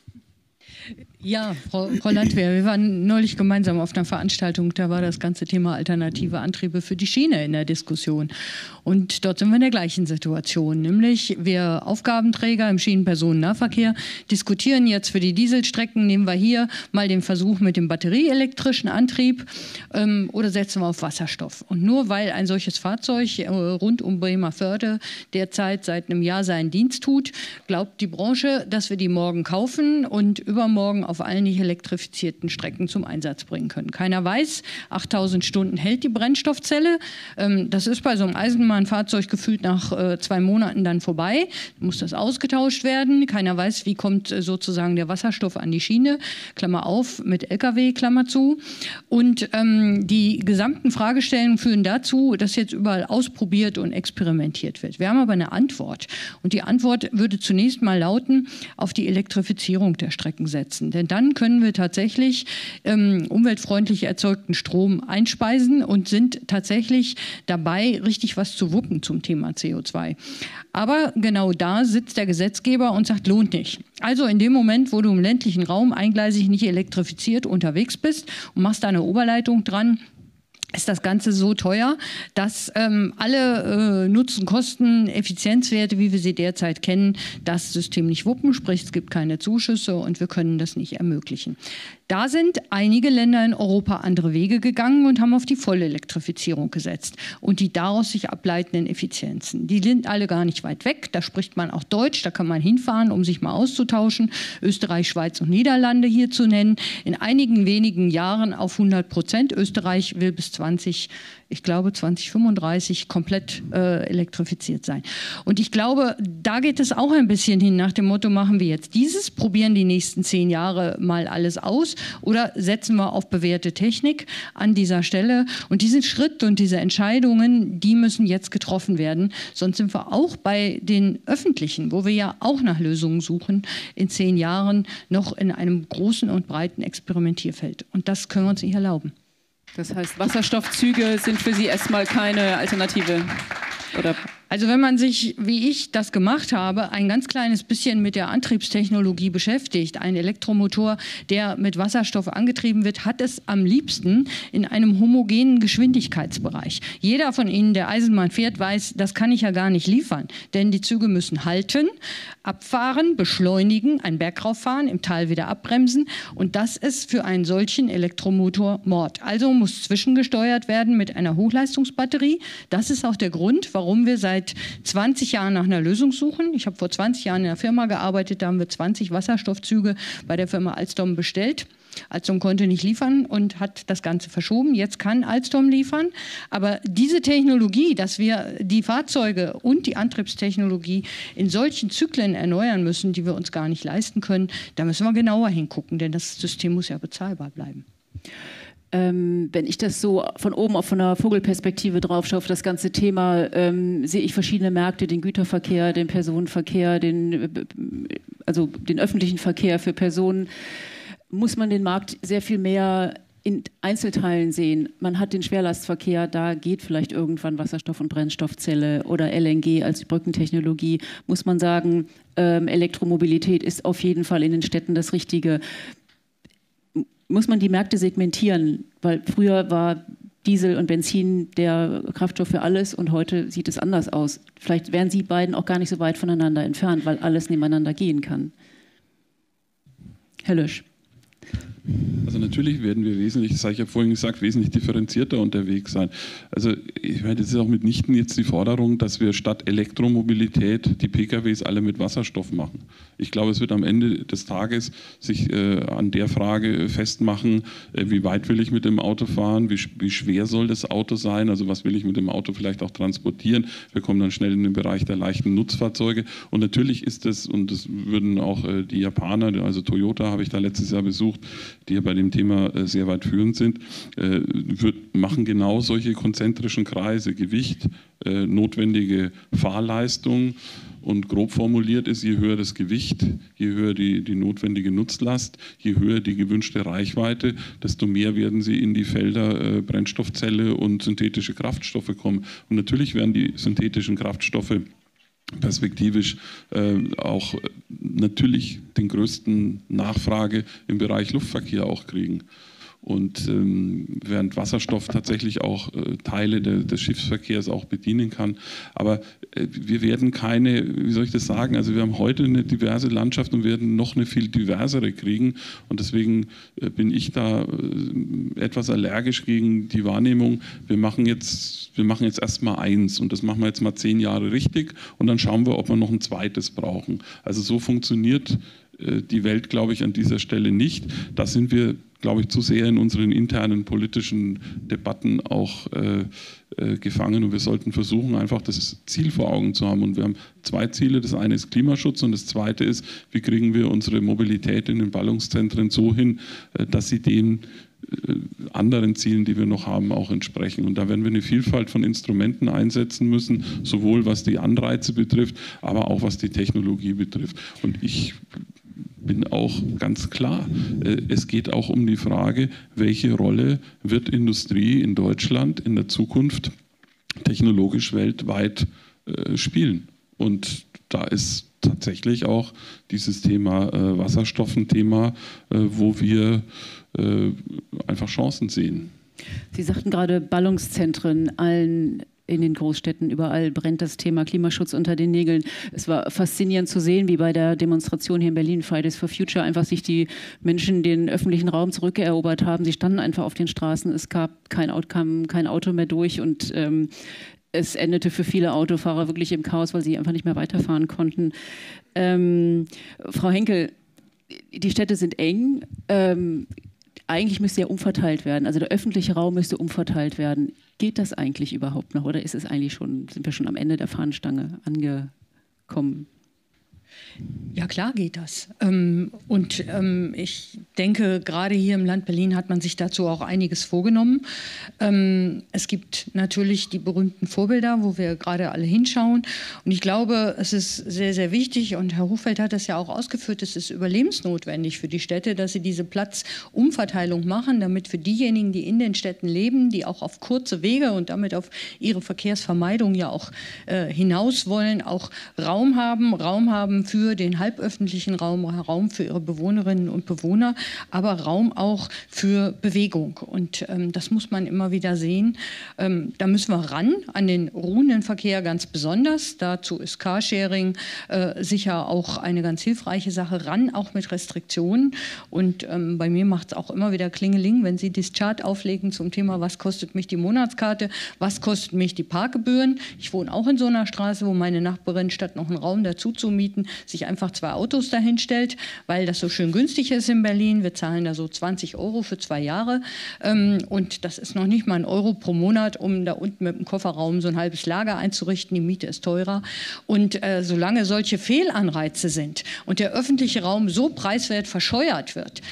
Ja, Frau Landwehr, wir waren neulich gemeinsam auf einer Veranstaltung, da war das ganze Thema alternative Antriebe für die Schiene in der Diskussion. Und dort sind wir in der gleichen Situation, nämlich wir Aufgabenträger im Schienenpersonennahverkehr diskutieren jetzt für die Dieselstrecken, nehmen wir hier mal den Versuch mit dem batterieelektrischen Antrieb oder setzen wir auf Wasserstoff. Und nur weil ein solches Fahrzeug rund um Bremervörde derzeit seit einem Jahr seinen Dienst tut, glaubt die Branche, dass wir die morgen kaufen und übermorgen auf allen nicht elektrifizierten Strecken zum Einsatz bringen können. Keiner weiß, 8000 Stunden hält die Brennstoffzelle. Das ist bei so einem Eisenbahnfahrzeug gefühlt nach 2 Monaten dann vorbei. Muss das ausgetauscht werden. Keiner weiß, wie kommt sozusagen der Wasserstoff an die Schiene. Klammer auf, mit LKW, Klammer zu. Und die gesamten Fragestellungen führen dazu, dass jetzt überall ausprobiert und experimentiert wird. Wir haben aber eine Antwort. Und die Antwort würde zunächst mal lauten, auf die Elektrifizierung der Strecken setzen. umzusetzen. Denn dann können wir tatsächlich umweltfreundlich erzeugten Strom einspeisen und sind tatsächlich dabei, richtig was zu wuppen zum Thema CO2. Aber genau da sitzt der Gesetzgeber und sagt, lohnt nicht. Also in dem Moment, wo du im ländlichen Raum eingleisig nicht elektrifiziert unterwegs bist und machst da eine Oberleitung dran, ist das Ganze so teuer, dass alle Nutzen, Kosten, Effizienzwerte, wie wir sie derzeit kennen, das System nicht wuppen, sprich es gibt keine Zuschüsse und wir können das nicht ermöglichen. Da sind einige Länder in Europa andere Wege gegangen und haben auf die volle Elektrifizierung gesetzt und die daraus sich ableitenden Effizienzen. Die sind alle gar nicht weit weg, da spricht man auch Deutsch, da kann man hinfahren, um sich mal auszutauschen. Österreich, Schweiz und Niederlande hier zu nennen. In einigen wenigen Jahren auf 100%. Österreich will bis 2035 komplett elektrifiziert sein. Und ich glaube, da geht es auch ein bisschen hin nach dem Motto, machen wir jetzt dieses, probieren die nächsten 10 Jahre mal alles aus oder setzen wir auf bewährte Technik an dieser Stelle. Und diesen Schritt und diese Entscheidungen, die müssen jetzt getroffen werden. Sonst sind wir auch bei den Öffentlichen, wo wir ja auch nach Lösungen suchen, in 10 Jahren noch in einem großen und breiten Experimentierfeld. Und das können wir uns nicht erlauben. Das heißt, Wasserstoffzüge sind für Sie erstmal keine Alternative, oder? Also wenn man sich, wie ich das gemacht habe, ein ganz kleines bisschen mit der Antriebstechnologie beschäftigt, ein Elektromotor, der mit Wasserstoff angetrieben wird, hat es am liebsten in einem homogenen Geschwindigkeitsbereich. Jeder von Ihnen, der Eisenbahn fährt, weiß, das kann ich ja gar nicht liefern, denn die Züge müssen halten, abfahren, beschleunigen, einen Berg rauffahren, im Tal wieder abbremsen und das ist für einen solchen Elektromotor Mord. Also muss zwischengesteuert werden mit einer Hochleistungsbatterie. Das ist auch der Grund, warum wir seit 20 Jahren nach einer Lösung suchen. Ich habe vor 20 Jahren in einer Firma gearbeitet, da haben wir 20 Wasserstoffzüge bei der Firma Alstom bestellt. Alstom konnte nicht liefern und hat das Ganze verschoben. Jetzt kann Alstom liefern. Aber diese Technologie, dass wir die Fahrzeuge und die Antriebstechnologie in solchen Zyklen erneuern müssen, die wir uns gar nicht leisten können, da müssen wir genauer hingucken, denn das System muss ja bezahlbar bleiben. Wenn ich das so von oben von einer Vogelperspektive drauf schaue auf das ganze Thema, sehe ich verschiedene Märkte, den Güterverkehr, den Personenverkehr, also den öffentlichen Verkehr für Personen. Muss man den Markt sehr viel mehr in Einzelteilen sehen. Man hat den Schwerlastverkehr, da geht vielleicht irgendwann Wasserstoff- und Brennstoffzelle oder LNG als Brückentechnologie. Muss man sagen, Elektromobilität ist auf jeden Fall in den Städten das Richtige. Muss man die Märkte segmentieren, weil früher war Diesel und Benzin der Kraftstoff für alles und heute sieht es anders aus. Vielleicht wären Sie beiden auch gar nicht so weit voneinander entfernt, weil alles nebeneinander gehen kann. Herr Lösch. Also natürlich werden wir wesentlich, das habe ich ja vorhin gesagt, wesentlich differenzierter unterwegs sein. Also ich meine, das ist auch mitnichten jetzt die Forderung, dass wir statt Elektromobilität die PKWs alle mit Wasserstoff machen. Ich glaube, es wird am Ende des Tages sich an der Frage festmachen, wie weit will ich mit dem Auto fahren, wie schwer soll das Auto sein, also was will ich mit dem Auto vielleicht auch transportieren. Wir kommen dann schnell in den Bereich der leichten Nutzfahrzeuge und natürlich ist das, und das würden auch die Japaner, also Toyota habe ich da letztes Jahr besucht, die ja bei dem Thema sehr weit führend sind, machen genau solche konzentrischen Kreise, Gewicht, notwendige Fahrleistung und grob formuliert ist, je höher das Gewicht, je höher die notwendige Nutzlast, je höher die gewünschte Reichweite, desto mehr werden sie in die Felder Brennstoffzelle und synthetische Kraftstoffe kommen. Und natürlich werden die synthetischen Kraftstoffe perspektivisch auch natürlich den größten Nachfrage im Bereich Luftverkehr auch kriegen. Und während Wasserstoff tatsächlich auch Teile des Schiffsverkehrs auch bedienen kann. Aber wir werden keine, wie soll ich das sagen, also wir haben heute eine diverse Landschaft und werden noch eine viel diversere kriegen. Und deswegen bin ich da etwas allergisch gegen die Wahrnehmung, wir machen jetzt erstmal eins und das machen wir jetzt mal 10 Jahre richtig und dann schauen wir, ob wir noch ein zweites brauchen. Also so funktioniert die Welt, glaube ich, an dieser Stelle nicht. Da sind wir, glaube ich, zu sehr in unseren internen politischen Debatten auch gefangen und wir sollten versuchen, einfach das Ziel vor Augen zu haben. Und wir haben 2 Ziele. Das eine ist Klimaschutz und das zweite ist, wie kriegen wir unsere Mobilität in den Ballungszentren so hin, dass sie den anderen Zielen, die wir noch haben, auch entsprechen. Und da werden wir eine Vielfalt von Instrumenten einsetzen müssen, sowohl was die Anreize betrifft, aber auch was die Technologie betrifft. Und ich bin auch ganz klar. Es geht auch um die Frage, welche Rolle wird Industrie in Deutschland in der Zukunft technologisch weltweit spielen. Und da ist tatsächlich auch dieses Thema Wasserstoff ein Thema, wo wir einfach Chancen sehen. Sie sagten gerade Ballungszentren allen in den Großstädten, überall brennt das Thema Klimaschutz unter den Nägeln. Es war faszinierend zu sehen, wie bei der Demonstration hier in Berlin, Fridays for Future, einfach sich die Menschen den öffentlichen Raum zurückerobert haben. Sie standen einfach auf den Straßen, es kam kein Auto mehr durch und es endete für viele Autofahrer wirklich im Chaos, weil sie einfach nicht mehr weiterfahren konnten. Frau Henkel, die Städte sind eng. Eigentlich müsste ja umverteilt werden. Also der öffentliche Raum müsste umverteilt werden. Geht das eigentlich überhaupt noch oder ist es eigentlich sind wir schon am Ende der Fahnenstange angekommen? Ja, klar geht das. Ich denke, gerade hier im Land Berlin hat man sich dazu auch einiges vorgenommen. Es gibt natürlich die berühmten Vorbilder, wo wir gerade alle hinschauen. Und ich glaube, es ist sehr, sehr wichtig, und Herr Hochfeld hat das ja auch ausgeführt, es ist überlebensnotwendig für die Städte, dass sie diese Platzumverteilung machen, damit für diejenigen, die in den Städten leben, die auch auf kurze Wege und damit auf ihre Verkehrsvermeidung ja auch hinaus wollen, auch Raum haben für den halböffentlichen Raum für ihre Bewohnerinnen und Bewohner, aber Raum auch für Bewegung. Und das muss man immer wieder sehen. Da müssen wir ran an den ruhenden Verkehr ganz besonders. Dazu ist Carsharing sicher auch eine ganz hilfreiche Sache. Ran auch mit Restriktionen. Und bei mir macht es auch immer wieder Klingeling, wenn Sie das Chart auflegen zum Thema, was kostet mich die Monatskarte, was kostet mich die Parkgebühren. Ich wohne auch in so einer Straße, wo meine Nachbarin statt noch einen Raum dazu zu mieten, sich einfach 2 Autos dahin stellt, weil das so schön günstig ist in Berlin. Wir zahlen da so 20 € für 2 Jahre und das ist noch nicht mal 1 € pro Monat, um da unten mit dem Kofferraum so ein halbes Lager einzurichten. Die Miete ist teurer und solange solche Fehlanreize sind und der öffentliche Raum so preiswert verscheuert wird,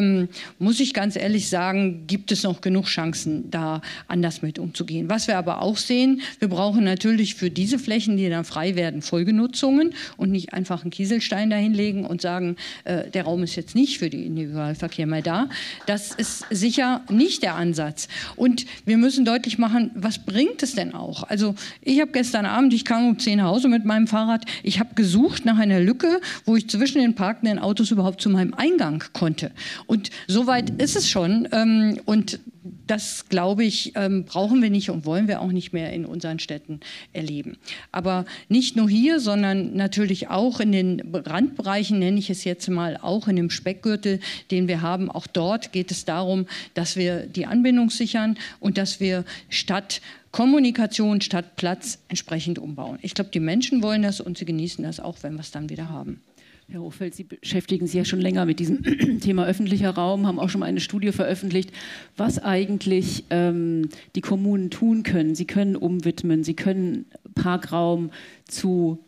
muss ich ganz ehrlich sagen, gibt es noch genug Chancen, da anders mit umzugehen. Was wir aber auch sehen, wir brauchen natürlich für diese Flächen, die dann frei werden, Folgenutzungen und nicht einfach einen Kieselstein dahinlegen und sagen, der Raum ist jetzt nicht für den Individualverkehr mehr da. Das ist sicher nicht der Ansatz. Und wir müssen deutlich machen, was bringt es denn auch? Also ich habe gestern Abend, ich kam um 10 nach Hause mit meinem Fahrrad, ich habe gesucht nach einer Lücke, wo ich zwischen den parkenden Autos überhaupt zu meinem Eingang konnte. Und soweit ist es schon. Und das, glaube ich, brauchen wir nicht und wollen wir auch nicht mehr in unseren Städten erleben. Aber nicht nur hier, sondern natürlich auch in den Randbereichen, nenne ich es jetzt mal, auch in dem Speckgürtel, den wir haben. Auch dort geht es darum, dass wir die Anbindung sichern und dass wir statt Kommunikation, statt Platz entsprechend umbauen. Ich glaube, die Menschen wollen das und sie genießen das auch, wenn wir es dann wieder haben. Herr Hochfeld, Sie beschäftigen sich ja schon länger mit diesem Thema öffentlicher Raum, haben auch schon mal eine Studie veröffentlicht, was eigentlich die Kommunen tun können. Sie können umwidmen, sie können Parkraum zu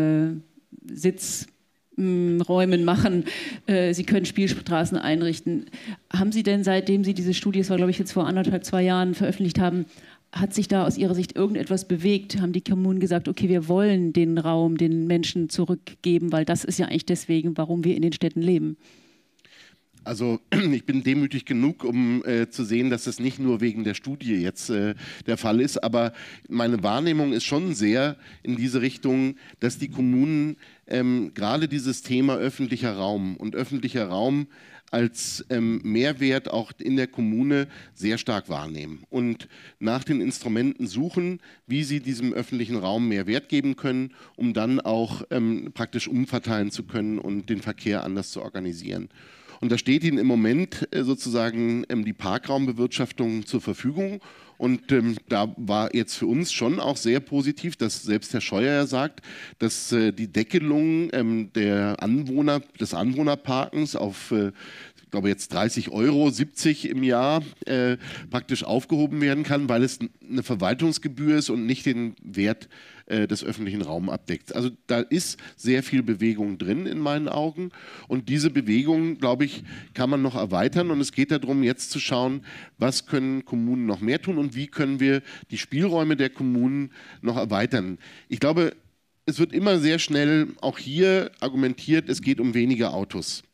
Sitzräumen machen, sie können Spielstraßen einrichten. Haben Sie denn, seitdem Sie diese Studie, das war glaube ich jetzt vor 1,5, 2 Jahren veröffentlicht haben, hat sich da aus Ihrer Sicht irgendetwas bewegt? Haben die Kommunen gesagt, okay, wir wollen den Raum den Menschen zurückgeben, weil das ist ja eigentlich deswegen, warum wir in den Städten leben? Also ich bin demütig genug, um zu sehen, dass das nicht nur wegen der Studie jetzt der Fall ist, aber meine Wahrnehmung ist schon sehr in diese Richtung, dass die Kommunen gerade dieses Thema öffentlicher Raum und öffentlicher Raum als Mehrwert auch in der Kommune sehr stark wahrnehmen und nach den Instrumenten suchen, wie sie diesem öffentlichen Raum mehr Wert geben können, um dann auch praktisch umverteilen zu können und den Verkehr anders zu organisieren. Und da steht Ihnen im Moment sozusagen die Parkraumbewirtschaftung zur Verfügung. Und da war jetzt für uns schon auch sehr positiv, dass selbst Herr Scheuer ja sagt, dass die Deckelung des Anwohnerparkens auf, ich glaube jetzt 30,70 € im Jahr praktisch aufgehoben werden kann, weil es eine Verwaltungsgebühr ist und nicht den Wert des öffentlichen Raums abdeckt. Also da ist sehr viel Bewegung drin in meinen Augen und diese Bewegung, glaube ich, kann man noch erweitern und es geht darum, jetzt zu schauen, was können Kommunen noch mehr tun und wie können wir die Spielräume der Kommunen noch erweitern. Ich glaube, es wird immer sehr schnell auch hier argumentiert, es geht um weniger Autos.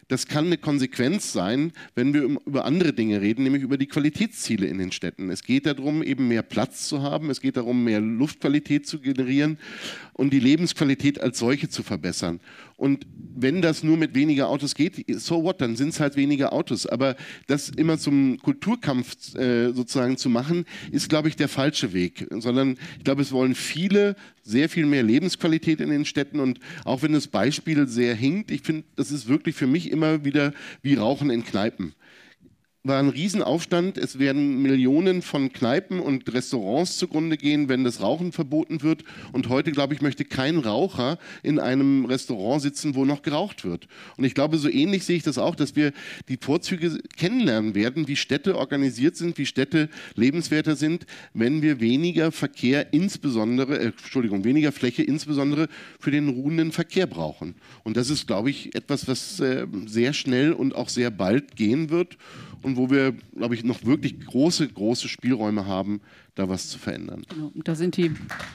das kann eine Konsequenz sein, wenn wir über andere Dinge reden, nämlich über die Qualitätsziele in den Städten. Es geht darum, eben mehr Platz zu haben, es geht darum, mehr Luftqualität zu generieren und die Lebensqualität als solche zu verbessern. Und wenn das nur mit weniger Autos geht, so what, dann sind es halt weniger Autos. Aber das immer zum Kulturkampf sozusagen zu machen, ist, glaube ich, der falsche Weg. Sondern ich glaube, es wollen viele sehr viel mehr Lebensqualität in den Städten. Und auch wenn das Beispiel sehr hinkt, ich finde, das ist wirklich für mich immer wieder wie Rauchen in Kneipen. War ein Riesenaufstand. Es werden Millionen von Kneipen und Restaurants zugrunde gehen, wenn das Rauchen verboten wird. Und heute, glaube ich, möchte kein Raucher in einem Restaurant sitzen, wo noch geraucht wird. Und ich glaube, so ähnlich sehe ich das auch, dass wir die Vorzüge kennenlernen werden, wie Städte organisiert sind, wie Städte lebenswerter sind, wenn wir weniger Verkehr, weniger Fläche insbesondere für den ruhenden Verkehr brauchen. Und das ist, glaube ich, etwas, was sehr schnell und auch sehr bald gehen wird. Und wo wir, glaube ich, noch wirklich große Spielräume haben, da was zu verändern. Genau. Und da sind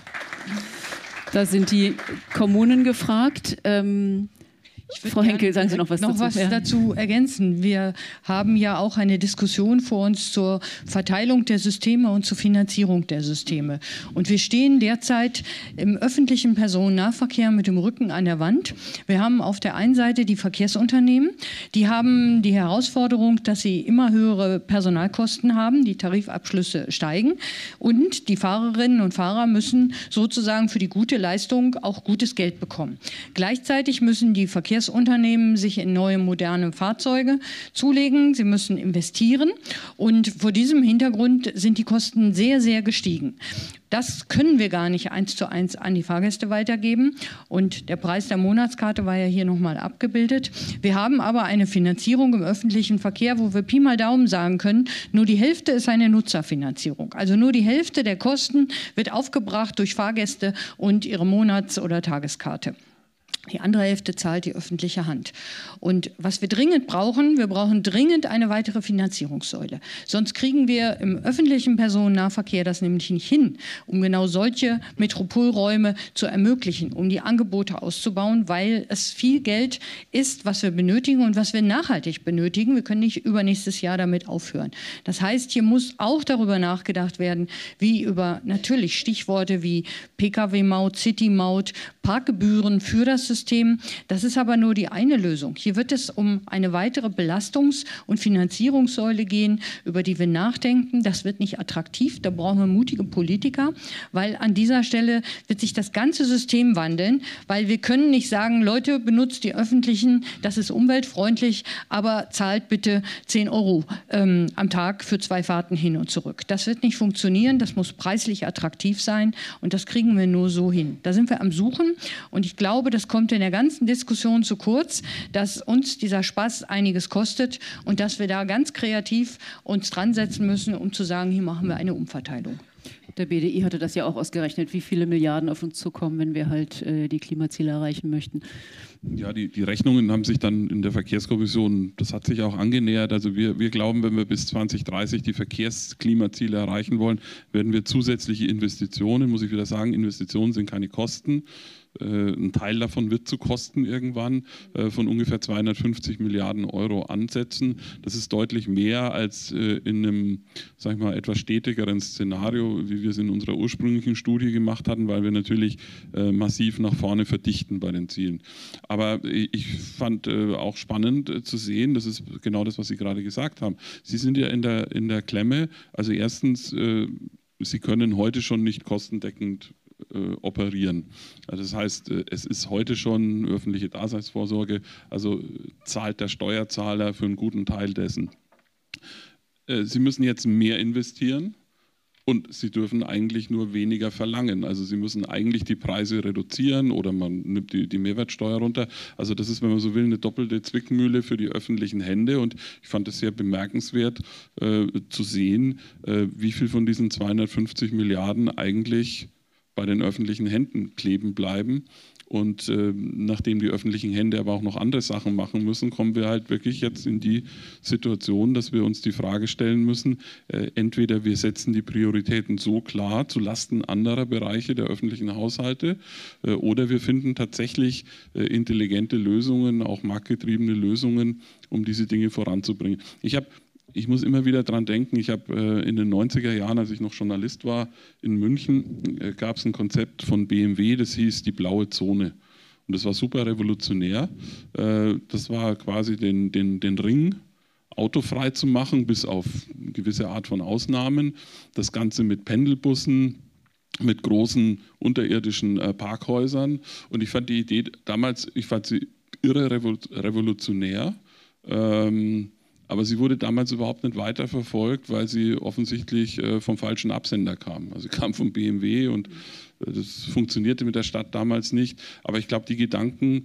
die Kommunen gefragt. Frau Henkel, sagen Sie noch was dazu ergänzen. Wir haben ja auch eine Diskussion vor uns zur Verteilung der Systeme und zur Finanzierung der Systeme. Und wir stehen derzeit im öffentlichen Personennahverkehr mit dem Rücken an der Wand. Wir haben auf der einen Seite die Verkehrsunternehmen, die haben die Herausforderung, dass sie immer höhere Personalkosten haben, die Tarifabschlüsse steigen und die Fahrerinnen und Fahrer müssen sozusagen für die gute Leistung auch gutes Geld bekommen. Gleichzeitig müssen die Verkehrsunternehmen sich in neue, moderne Fahrzeuge zulegen. Sie müssen investieren. Und vor diesem Hintergrund sind die Kosten sehr, sehr gestiegen. Das können wir gar nicht 1:1 an die Fahrgäste weitergeben. Und der Preis der Monatskarte war ja hier nochmal abgebildet. Wir haben aber eine Finanzierung im öffentlichen Verkehr, wo wir Pi mal Daumen sagen können, nur die Hälfte ist eine Nutzerfinanzierung. Also nur die Hälfte der Kosten wird aufgebracht durch Fahrgäste und ihre Monats- oder Tageskarte. Die andere Hälfte zahlt die öffentliche Hand. Und was wir brauchen dringend eine weitere Finanzierungssäule. Sonst kriegen wir im öffentlichen Personennahverkehr das nämlich nicht hin, um genau solche Metropolräume zu ermöglichen, um die Angebote auszubauen, weil es viel Geld ist, was wir benötigen und was wir nachhaltig benötigen. Wir können nicht übernächstes Jahr damit aufhören. Das heißt, hier muss auch darüber nachgedacht werden, wie über natürlich Stichworte wie Pkw-Maut, City-Maut, Parkgebühren für das System. Das ist aber nur die eine Lösung. Hier wird es um eine weitere Belastungs- und Finanzierungssäule gehen, über die wir nachdenken. Das wird nicht attraktiv, da brauchen wir mutige Politiker, weil an dieser Stelle wird sich das ganze System wandeln, weil wir können nicht sagen, Leute, benutzt die Öffentlichen, das ist umweltfreundlich, aber zahlt bitte 10 € am Tag für 2 Fahrten hin und zurück. Das wird nicht funktionieren, das muss preislich attraktiv sein und das kriegen wir nur so hin. Da sind wir am Suchen und ich glaube, das kommt in der ganzen Diskussion zu kurz, dass uns dieser Spaß einiges kostet und dass wir da ganz kreativ uns dran setzen müssen, um zu sagen, hier machen wir eine Umverteilung. Der BDI hatte das ja auch ausgerechnet, wie viele Milliarden auf uns zukommen, wenn wir halt die Klimaziele erreichen möchten. Ja, die Rechnungen haben sich dann in der Verkehrskommission, das hat sich auch angenähert. Also wir glauben, wenn wir bis 2030 die Verkehrsklimaziele erreichen wollen, werden wir zusätzliche Investitionen, muss ich wieder sagen, Investitionen sind keine Kosten. Ein Teil davon wird zu Kosten irgendwann von ungefähr 250 Milliarden € ansetzen. Das ist deutlich mehr als in einem, sag ich mal, etwas stetigeren Szenario, wie wir es in unserer ursprünglichen Studie gemacht hatten, weil wir natürlich massiv nach vorne verdichten bei den Zielen. Aber ich fand auch spannend zu sehen, das ist genau das, was Sie gerade gesagt haben. Sie sind ja in der Klemme. Also erstens, Sie können heute schon nicht kostendeckend operieren. Also das heißt, es ist heute schon öffentliche Daseinsvorsorge, also zahlt der Steuerzahler für einen guten Teil dessen. Sie müssen jetzt mehr investieren und Sie dürfen eigentlich nur weniger verlangen. Also Sie müssen eigentlich die Preise reduzieren oder man nimmt die Mehrwertsteuer runter. Also das ist, wenn man so will, eine doppelte Zwickmühle für die öffentlichen Hände und ich fand es sehr bemerkenswert zu sehen, wie viel von diesen 250 Milliarden eigentlich bei den öffentlichen Händen kleben bleiben. Und nachdem die öffentlichen Hände aber auch noch andere Sachen machen müssen, kommen wir halt wirklich jetzt in die Situation, dass wir uns die Frage stellen müssen, entweder wir setzen die Prioritäten so klar zu Lasten anderer Bereiche der öffentlichen Haushalte oder wir finden tatsächlich intelligente Lösungen, auch marktgetriebene Lösungen, um diese Dinge voranzubringen. Ich muss immer wieder dran denken, ich habe in den 90er Jahren, als ich noch Journalist war, in München, gab es ein Konzept von BMW, das hieß die blaue Zone. Und das war super revolutionär. Das war quasi den Ring autofrei zu machen, bis auf eine gewisse Art von Ausnahmen. Das Ganze mit Pendelbussen, mit großen unterirdischen Parkhäusern. Und ich fand die Idee damals, ich fand sie irre revolutionär. Aber sie wurde damals überhaupt nicht weiterverfolgt, weil sie offensichtlich vom falschen Absender kam. Also sie kam vom BMW und das funktionierte mit der Stadt damals nicht. Aber ich glaube, die Gedanken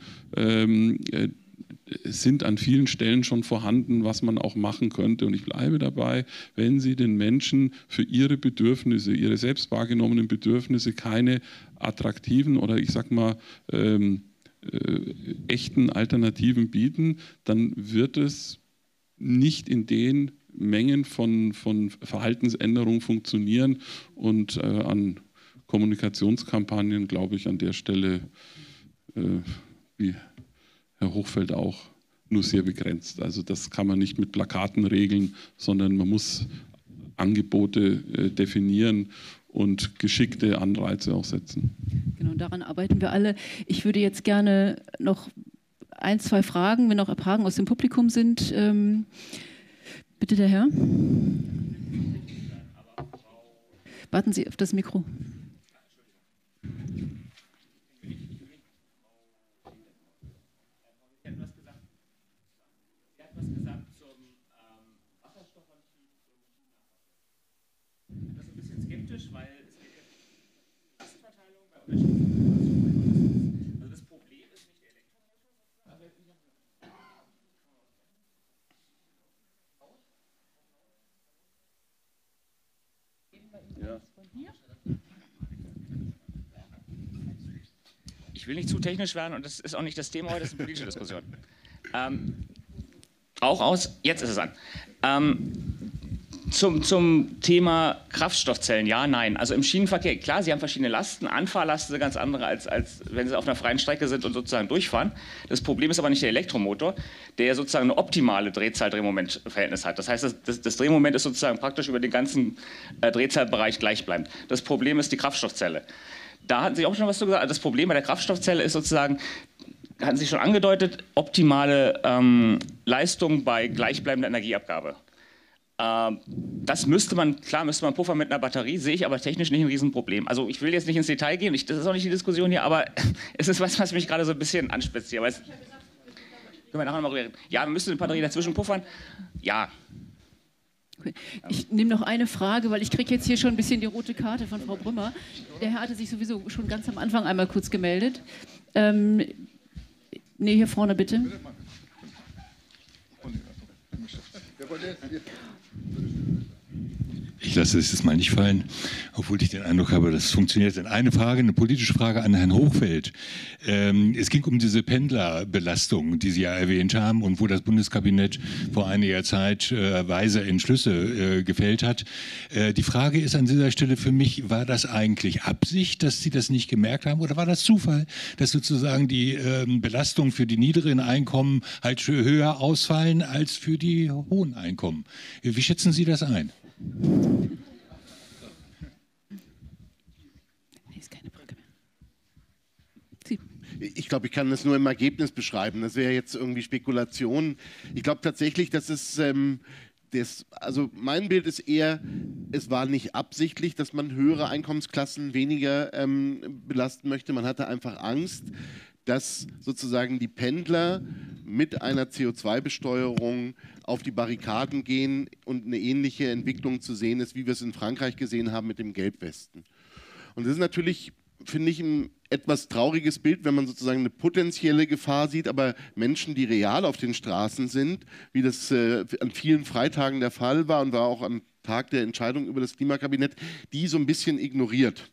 sind an vielen Stellen schon vorhanden, was man auch machen könnte. Und ich bleibe dabei, wenn Sie den Menschen für ihre Bedürfnisse, ihre selbst wahrgenommenen Bedürfnisse keine attraktiven oder ich sag mal echten Alternativen bieten, dann wird es nicht in den Mengen von Verhaltensänderungen funktionieren und an Kommunikationskampagnen, glaube ich, an der Stelle, wie Herr Hochfeld auch, nur sehr begrenzt. Also das kann man nicht mit Plakaten regeln, sondern man muss Angebote definieren und geschickte Anreize auch setzen. Genau, daran arbeiten wir alle. Ich würde jetzt gerne noch ein, zwei Fragen, wenn noch Fragen aus dem Publikum sind. Bitte der Herr. Warten Sie auf das Mikro. Sie hat was gesagt zum Wasserstoffantrieb und China. Das ist ein bisschen skeptisch, weil es geht ja um Lastverteilung bei unterschiedlichen. Also das Problem ist nicht der Elektromotor. Ja. Ich will nicht zu technisch werden und das ist auch nicht das Thema heute, das ist eine politische Diskussion. Jetzt ist es an. Zum Thema Kraftstoffzellen, ja, nein. Also im Schienenverkehr, klar, sie haben verschiedene Lasten. Anfahrlasten sind ganz andere, als wenn sie auf einer freien Strecke sind und sozusagen durchfahren. Das Problem ist aber nicht der Elektromotor, der sozusagen eine optimale Drehzahl-Drehmoment-Verhältnis hat. Das heißt, das Drehmoment ist sozusagen praktisch über den ganzen Drehzahlbereich gleichbleibend. Das Problem ist die Kraftstoffzelle. Da hatten Sie auch schon was zu gesagt. Das Problem bei der Kraftstoffzelle ist sozusagen, hatten Sie schon angedeutet, optimale Leistung bei gleichbleibender Energieabgabe. Das müsste man puffern mit einer Batterie, sehe ich aber technisch nicht ein Riesenproblem. Also ich will jetzt nicht ins Detail gehen, das ist auch nicht die Diskussion hier, aber es ist was mich gerade so ein bisschen anspitzt hier. Können wir nachher noch mal reden? Ja, wir müssen eine Batterie dazwischen puffern. Ja. Okay. Ich nehme noch eine Frage, weil ich kriege jetzt hier schon ein bisschen die rote Karte von Frau Brümmer. Der Herr hatte sich sowieso schon ganz am Anfang einmal kurz gemeldet. Hier vorne bitte. Ich lasse es jetzt mal nicht fallen, obwohl ich den Eindruck habe, das funktioniert. Eine Frage, eine politische Frage an Herrn Hochfeld. Es ging um diese Pendlerbelastung, die Sie ja erwähnt haben und wo das Bundeskabinett vor einiger Zeit weise Entschlüsse gefällt hat. Die Frage ist an dieser Stelle für mich, war das eigentlich Absicht, dass Sie das nicht gemerkt haben, oder war das Zufall, dass sozusagen die Belastung für die niedrigen Einkommen halt höher ausfallen als für die hohen Einkommen? Wie schätzen Sie das ein? Ist keine Brücke mehr. Sie. Ich glaube, ich kann das nur im Ergebnis beschreiben. Das wäre jetzt irgendwie Spekulation. Ich glaube tatsächlich, dass es also mein Bild ist eher, es war nicht absichtlich, dass man höhere Einkommensklassen weniger belasten möchte. Man hatte einfach Angst, dass sozusagen die Pendler mit einer CO2-Besteuerung auf die Barrikaden gehen und eine ähnliche Entwicklung zu sehen ist, wie wir es in Frankreich gesehen haben mit dem Gelbwesten. Und das ist natürlich, finde ich, ein etwas trauriges Bild, wenn man sozusagen eine potenzielle Gefahr sieht, aber Menschen, die real auf den Straßen sind, wie das an vielen Freitagen der Fall war und war auch am Tag der Entscheidung über das Klimakabinett, die so ein bisschen ignoriert.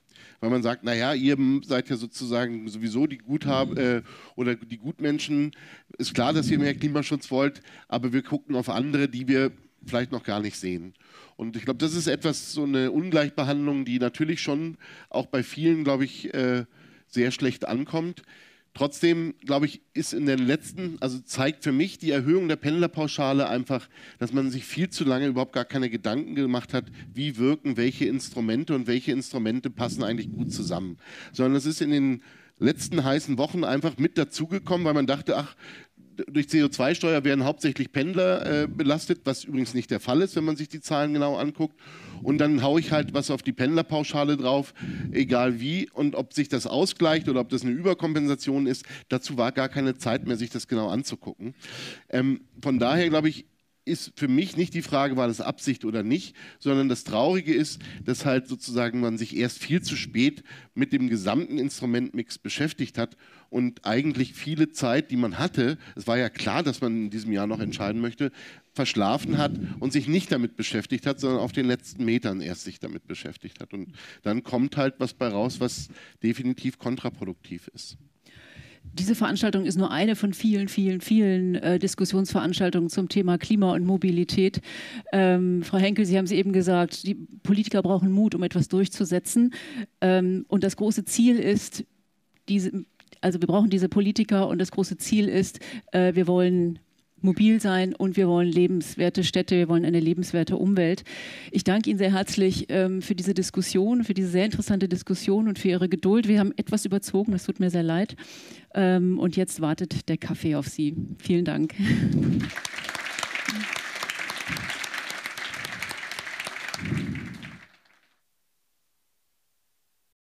weil man sagt, naja, ihr seid ja sozusagen sowieso die oder die Gutmenschen. Ist klar, dass ihr mehr Klimaschutz wollt, aber wir gucken auf andere, die wir vielleicht noch gar nicht sehen. Und ich glaube, das ist so eine Ungleichbehandlung, die natürlich schon auch bei vielen, glaube ich, sehr schlecht ankommt. Trotzdem, glaube ich, ist zeigt für mich die Erhöhung der Pendlerpauschale einfach, dass man sich viel zu lange überhaupt gar keine Gedanken gemacht hat, wie wirken welche Instrumente und welche Instrumente passen eigentlich gut zusammen. Sondern das ist in den letzten heißen Wochen einfach mit dazugekommen, weil man dachte, ach, durch CO2-Steuer werden hauptsächlich Pendler belastet, was übrigens nicht der Fall ist, wenn man sich die Zahlen genau anguckt. Und dann haue ich halt was auf die Pendlerpauschale drauf, egal wie. Und ob sich das ausgleicht oder ob das eine Überkompensation ist, dazu war gar keine Zeit mehr, sich das genau anzugucken. Von daher, glaube ich, ist für mich nicht die Frage, war das Absicht oder nicht, sondern das Traurige ist, dass halt sozusagen man sich erst viel zu spät mit dem gesamten Instrumentmix beschäftigt hat und eigentlich viele Zeit, die man hatte, es war ja klar, dass man in diesem Jahr noch entscheiden möchte, verschlafen hat und sich nicht damit beschäftigt hat, sondern auf den letzten Metern erst sich damit beschäftigt hat. Und dann kommt halt was bei raus, was definitiv kontraproduktiv ist. Diese Veranstaltung ist nur eine von vielen Diskussionsveranstaltungen zum Thema Klima und Mobilität. Frau Henkel, Sie haben es eben gesagt, die Politiker brauchen Mut, um etwas durchzusetzen. Und das große Ziel ist, wir brauchen diese Politiker und das große Ziel ist, wir wollen mobil sein und wir wollen lebenswerte Städte, wir wollen eine lebenswerte Umwelt. Ich danke Ihnen sehr herzlich für diese Diskussion, für diese sehr interessante Diskussion und für Ihre Geduld. Wir haben etwas überzogen, das tut mir sehr leid. Und jetzt wartet der Kaffee auf Sie. Vielen Dank.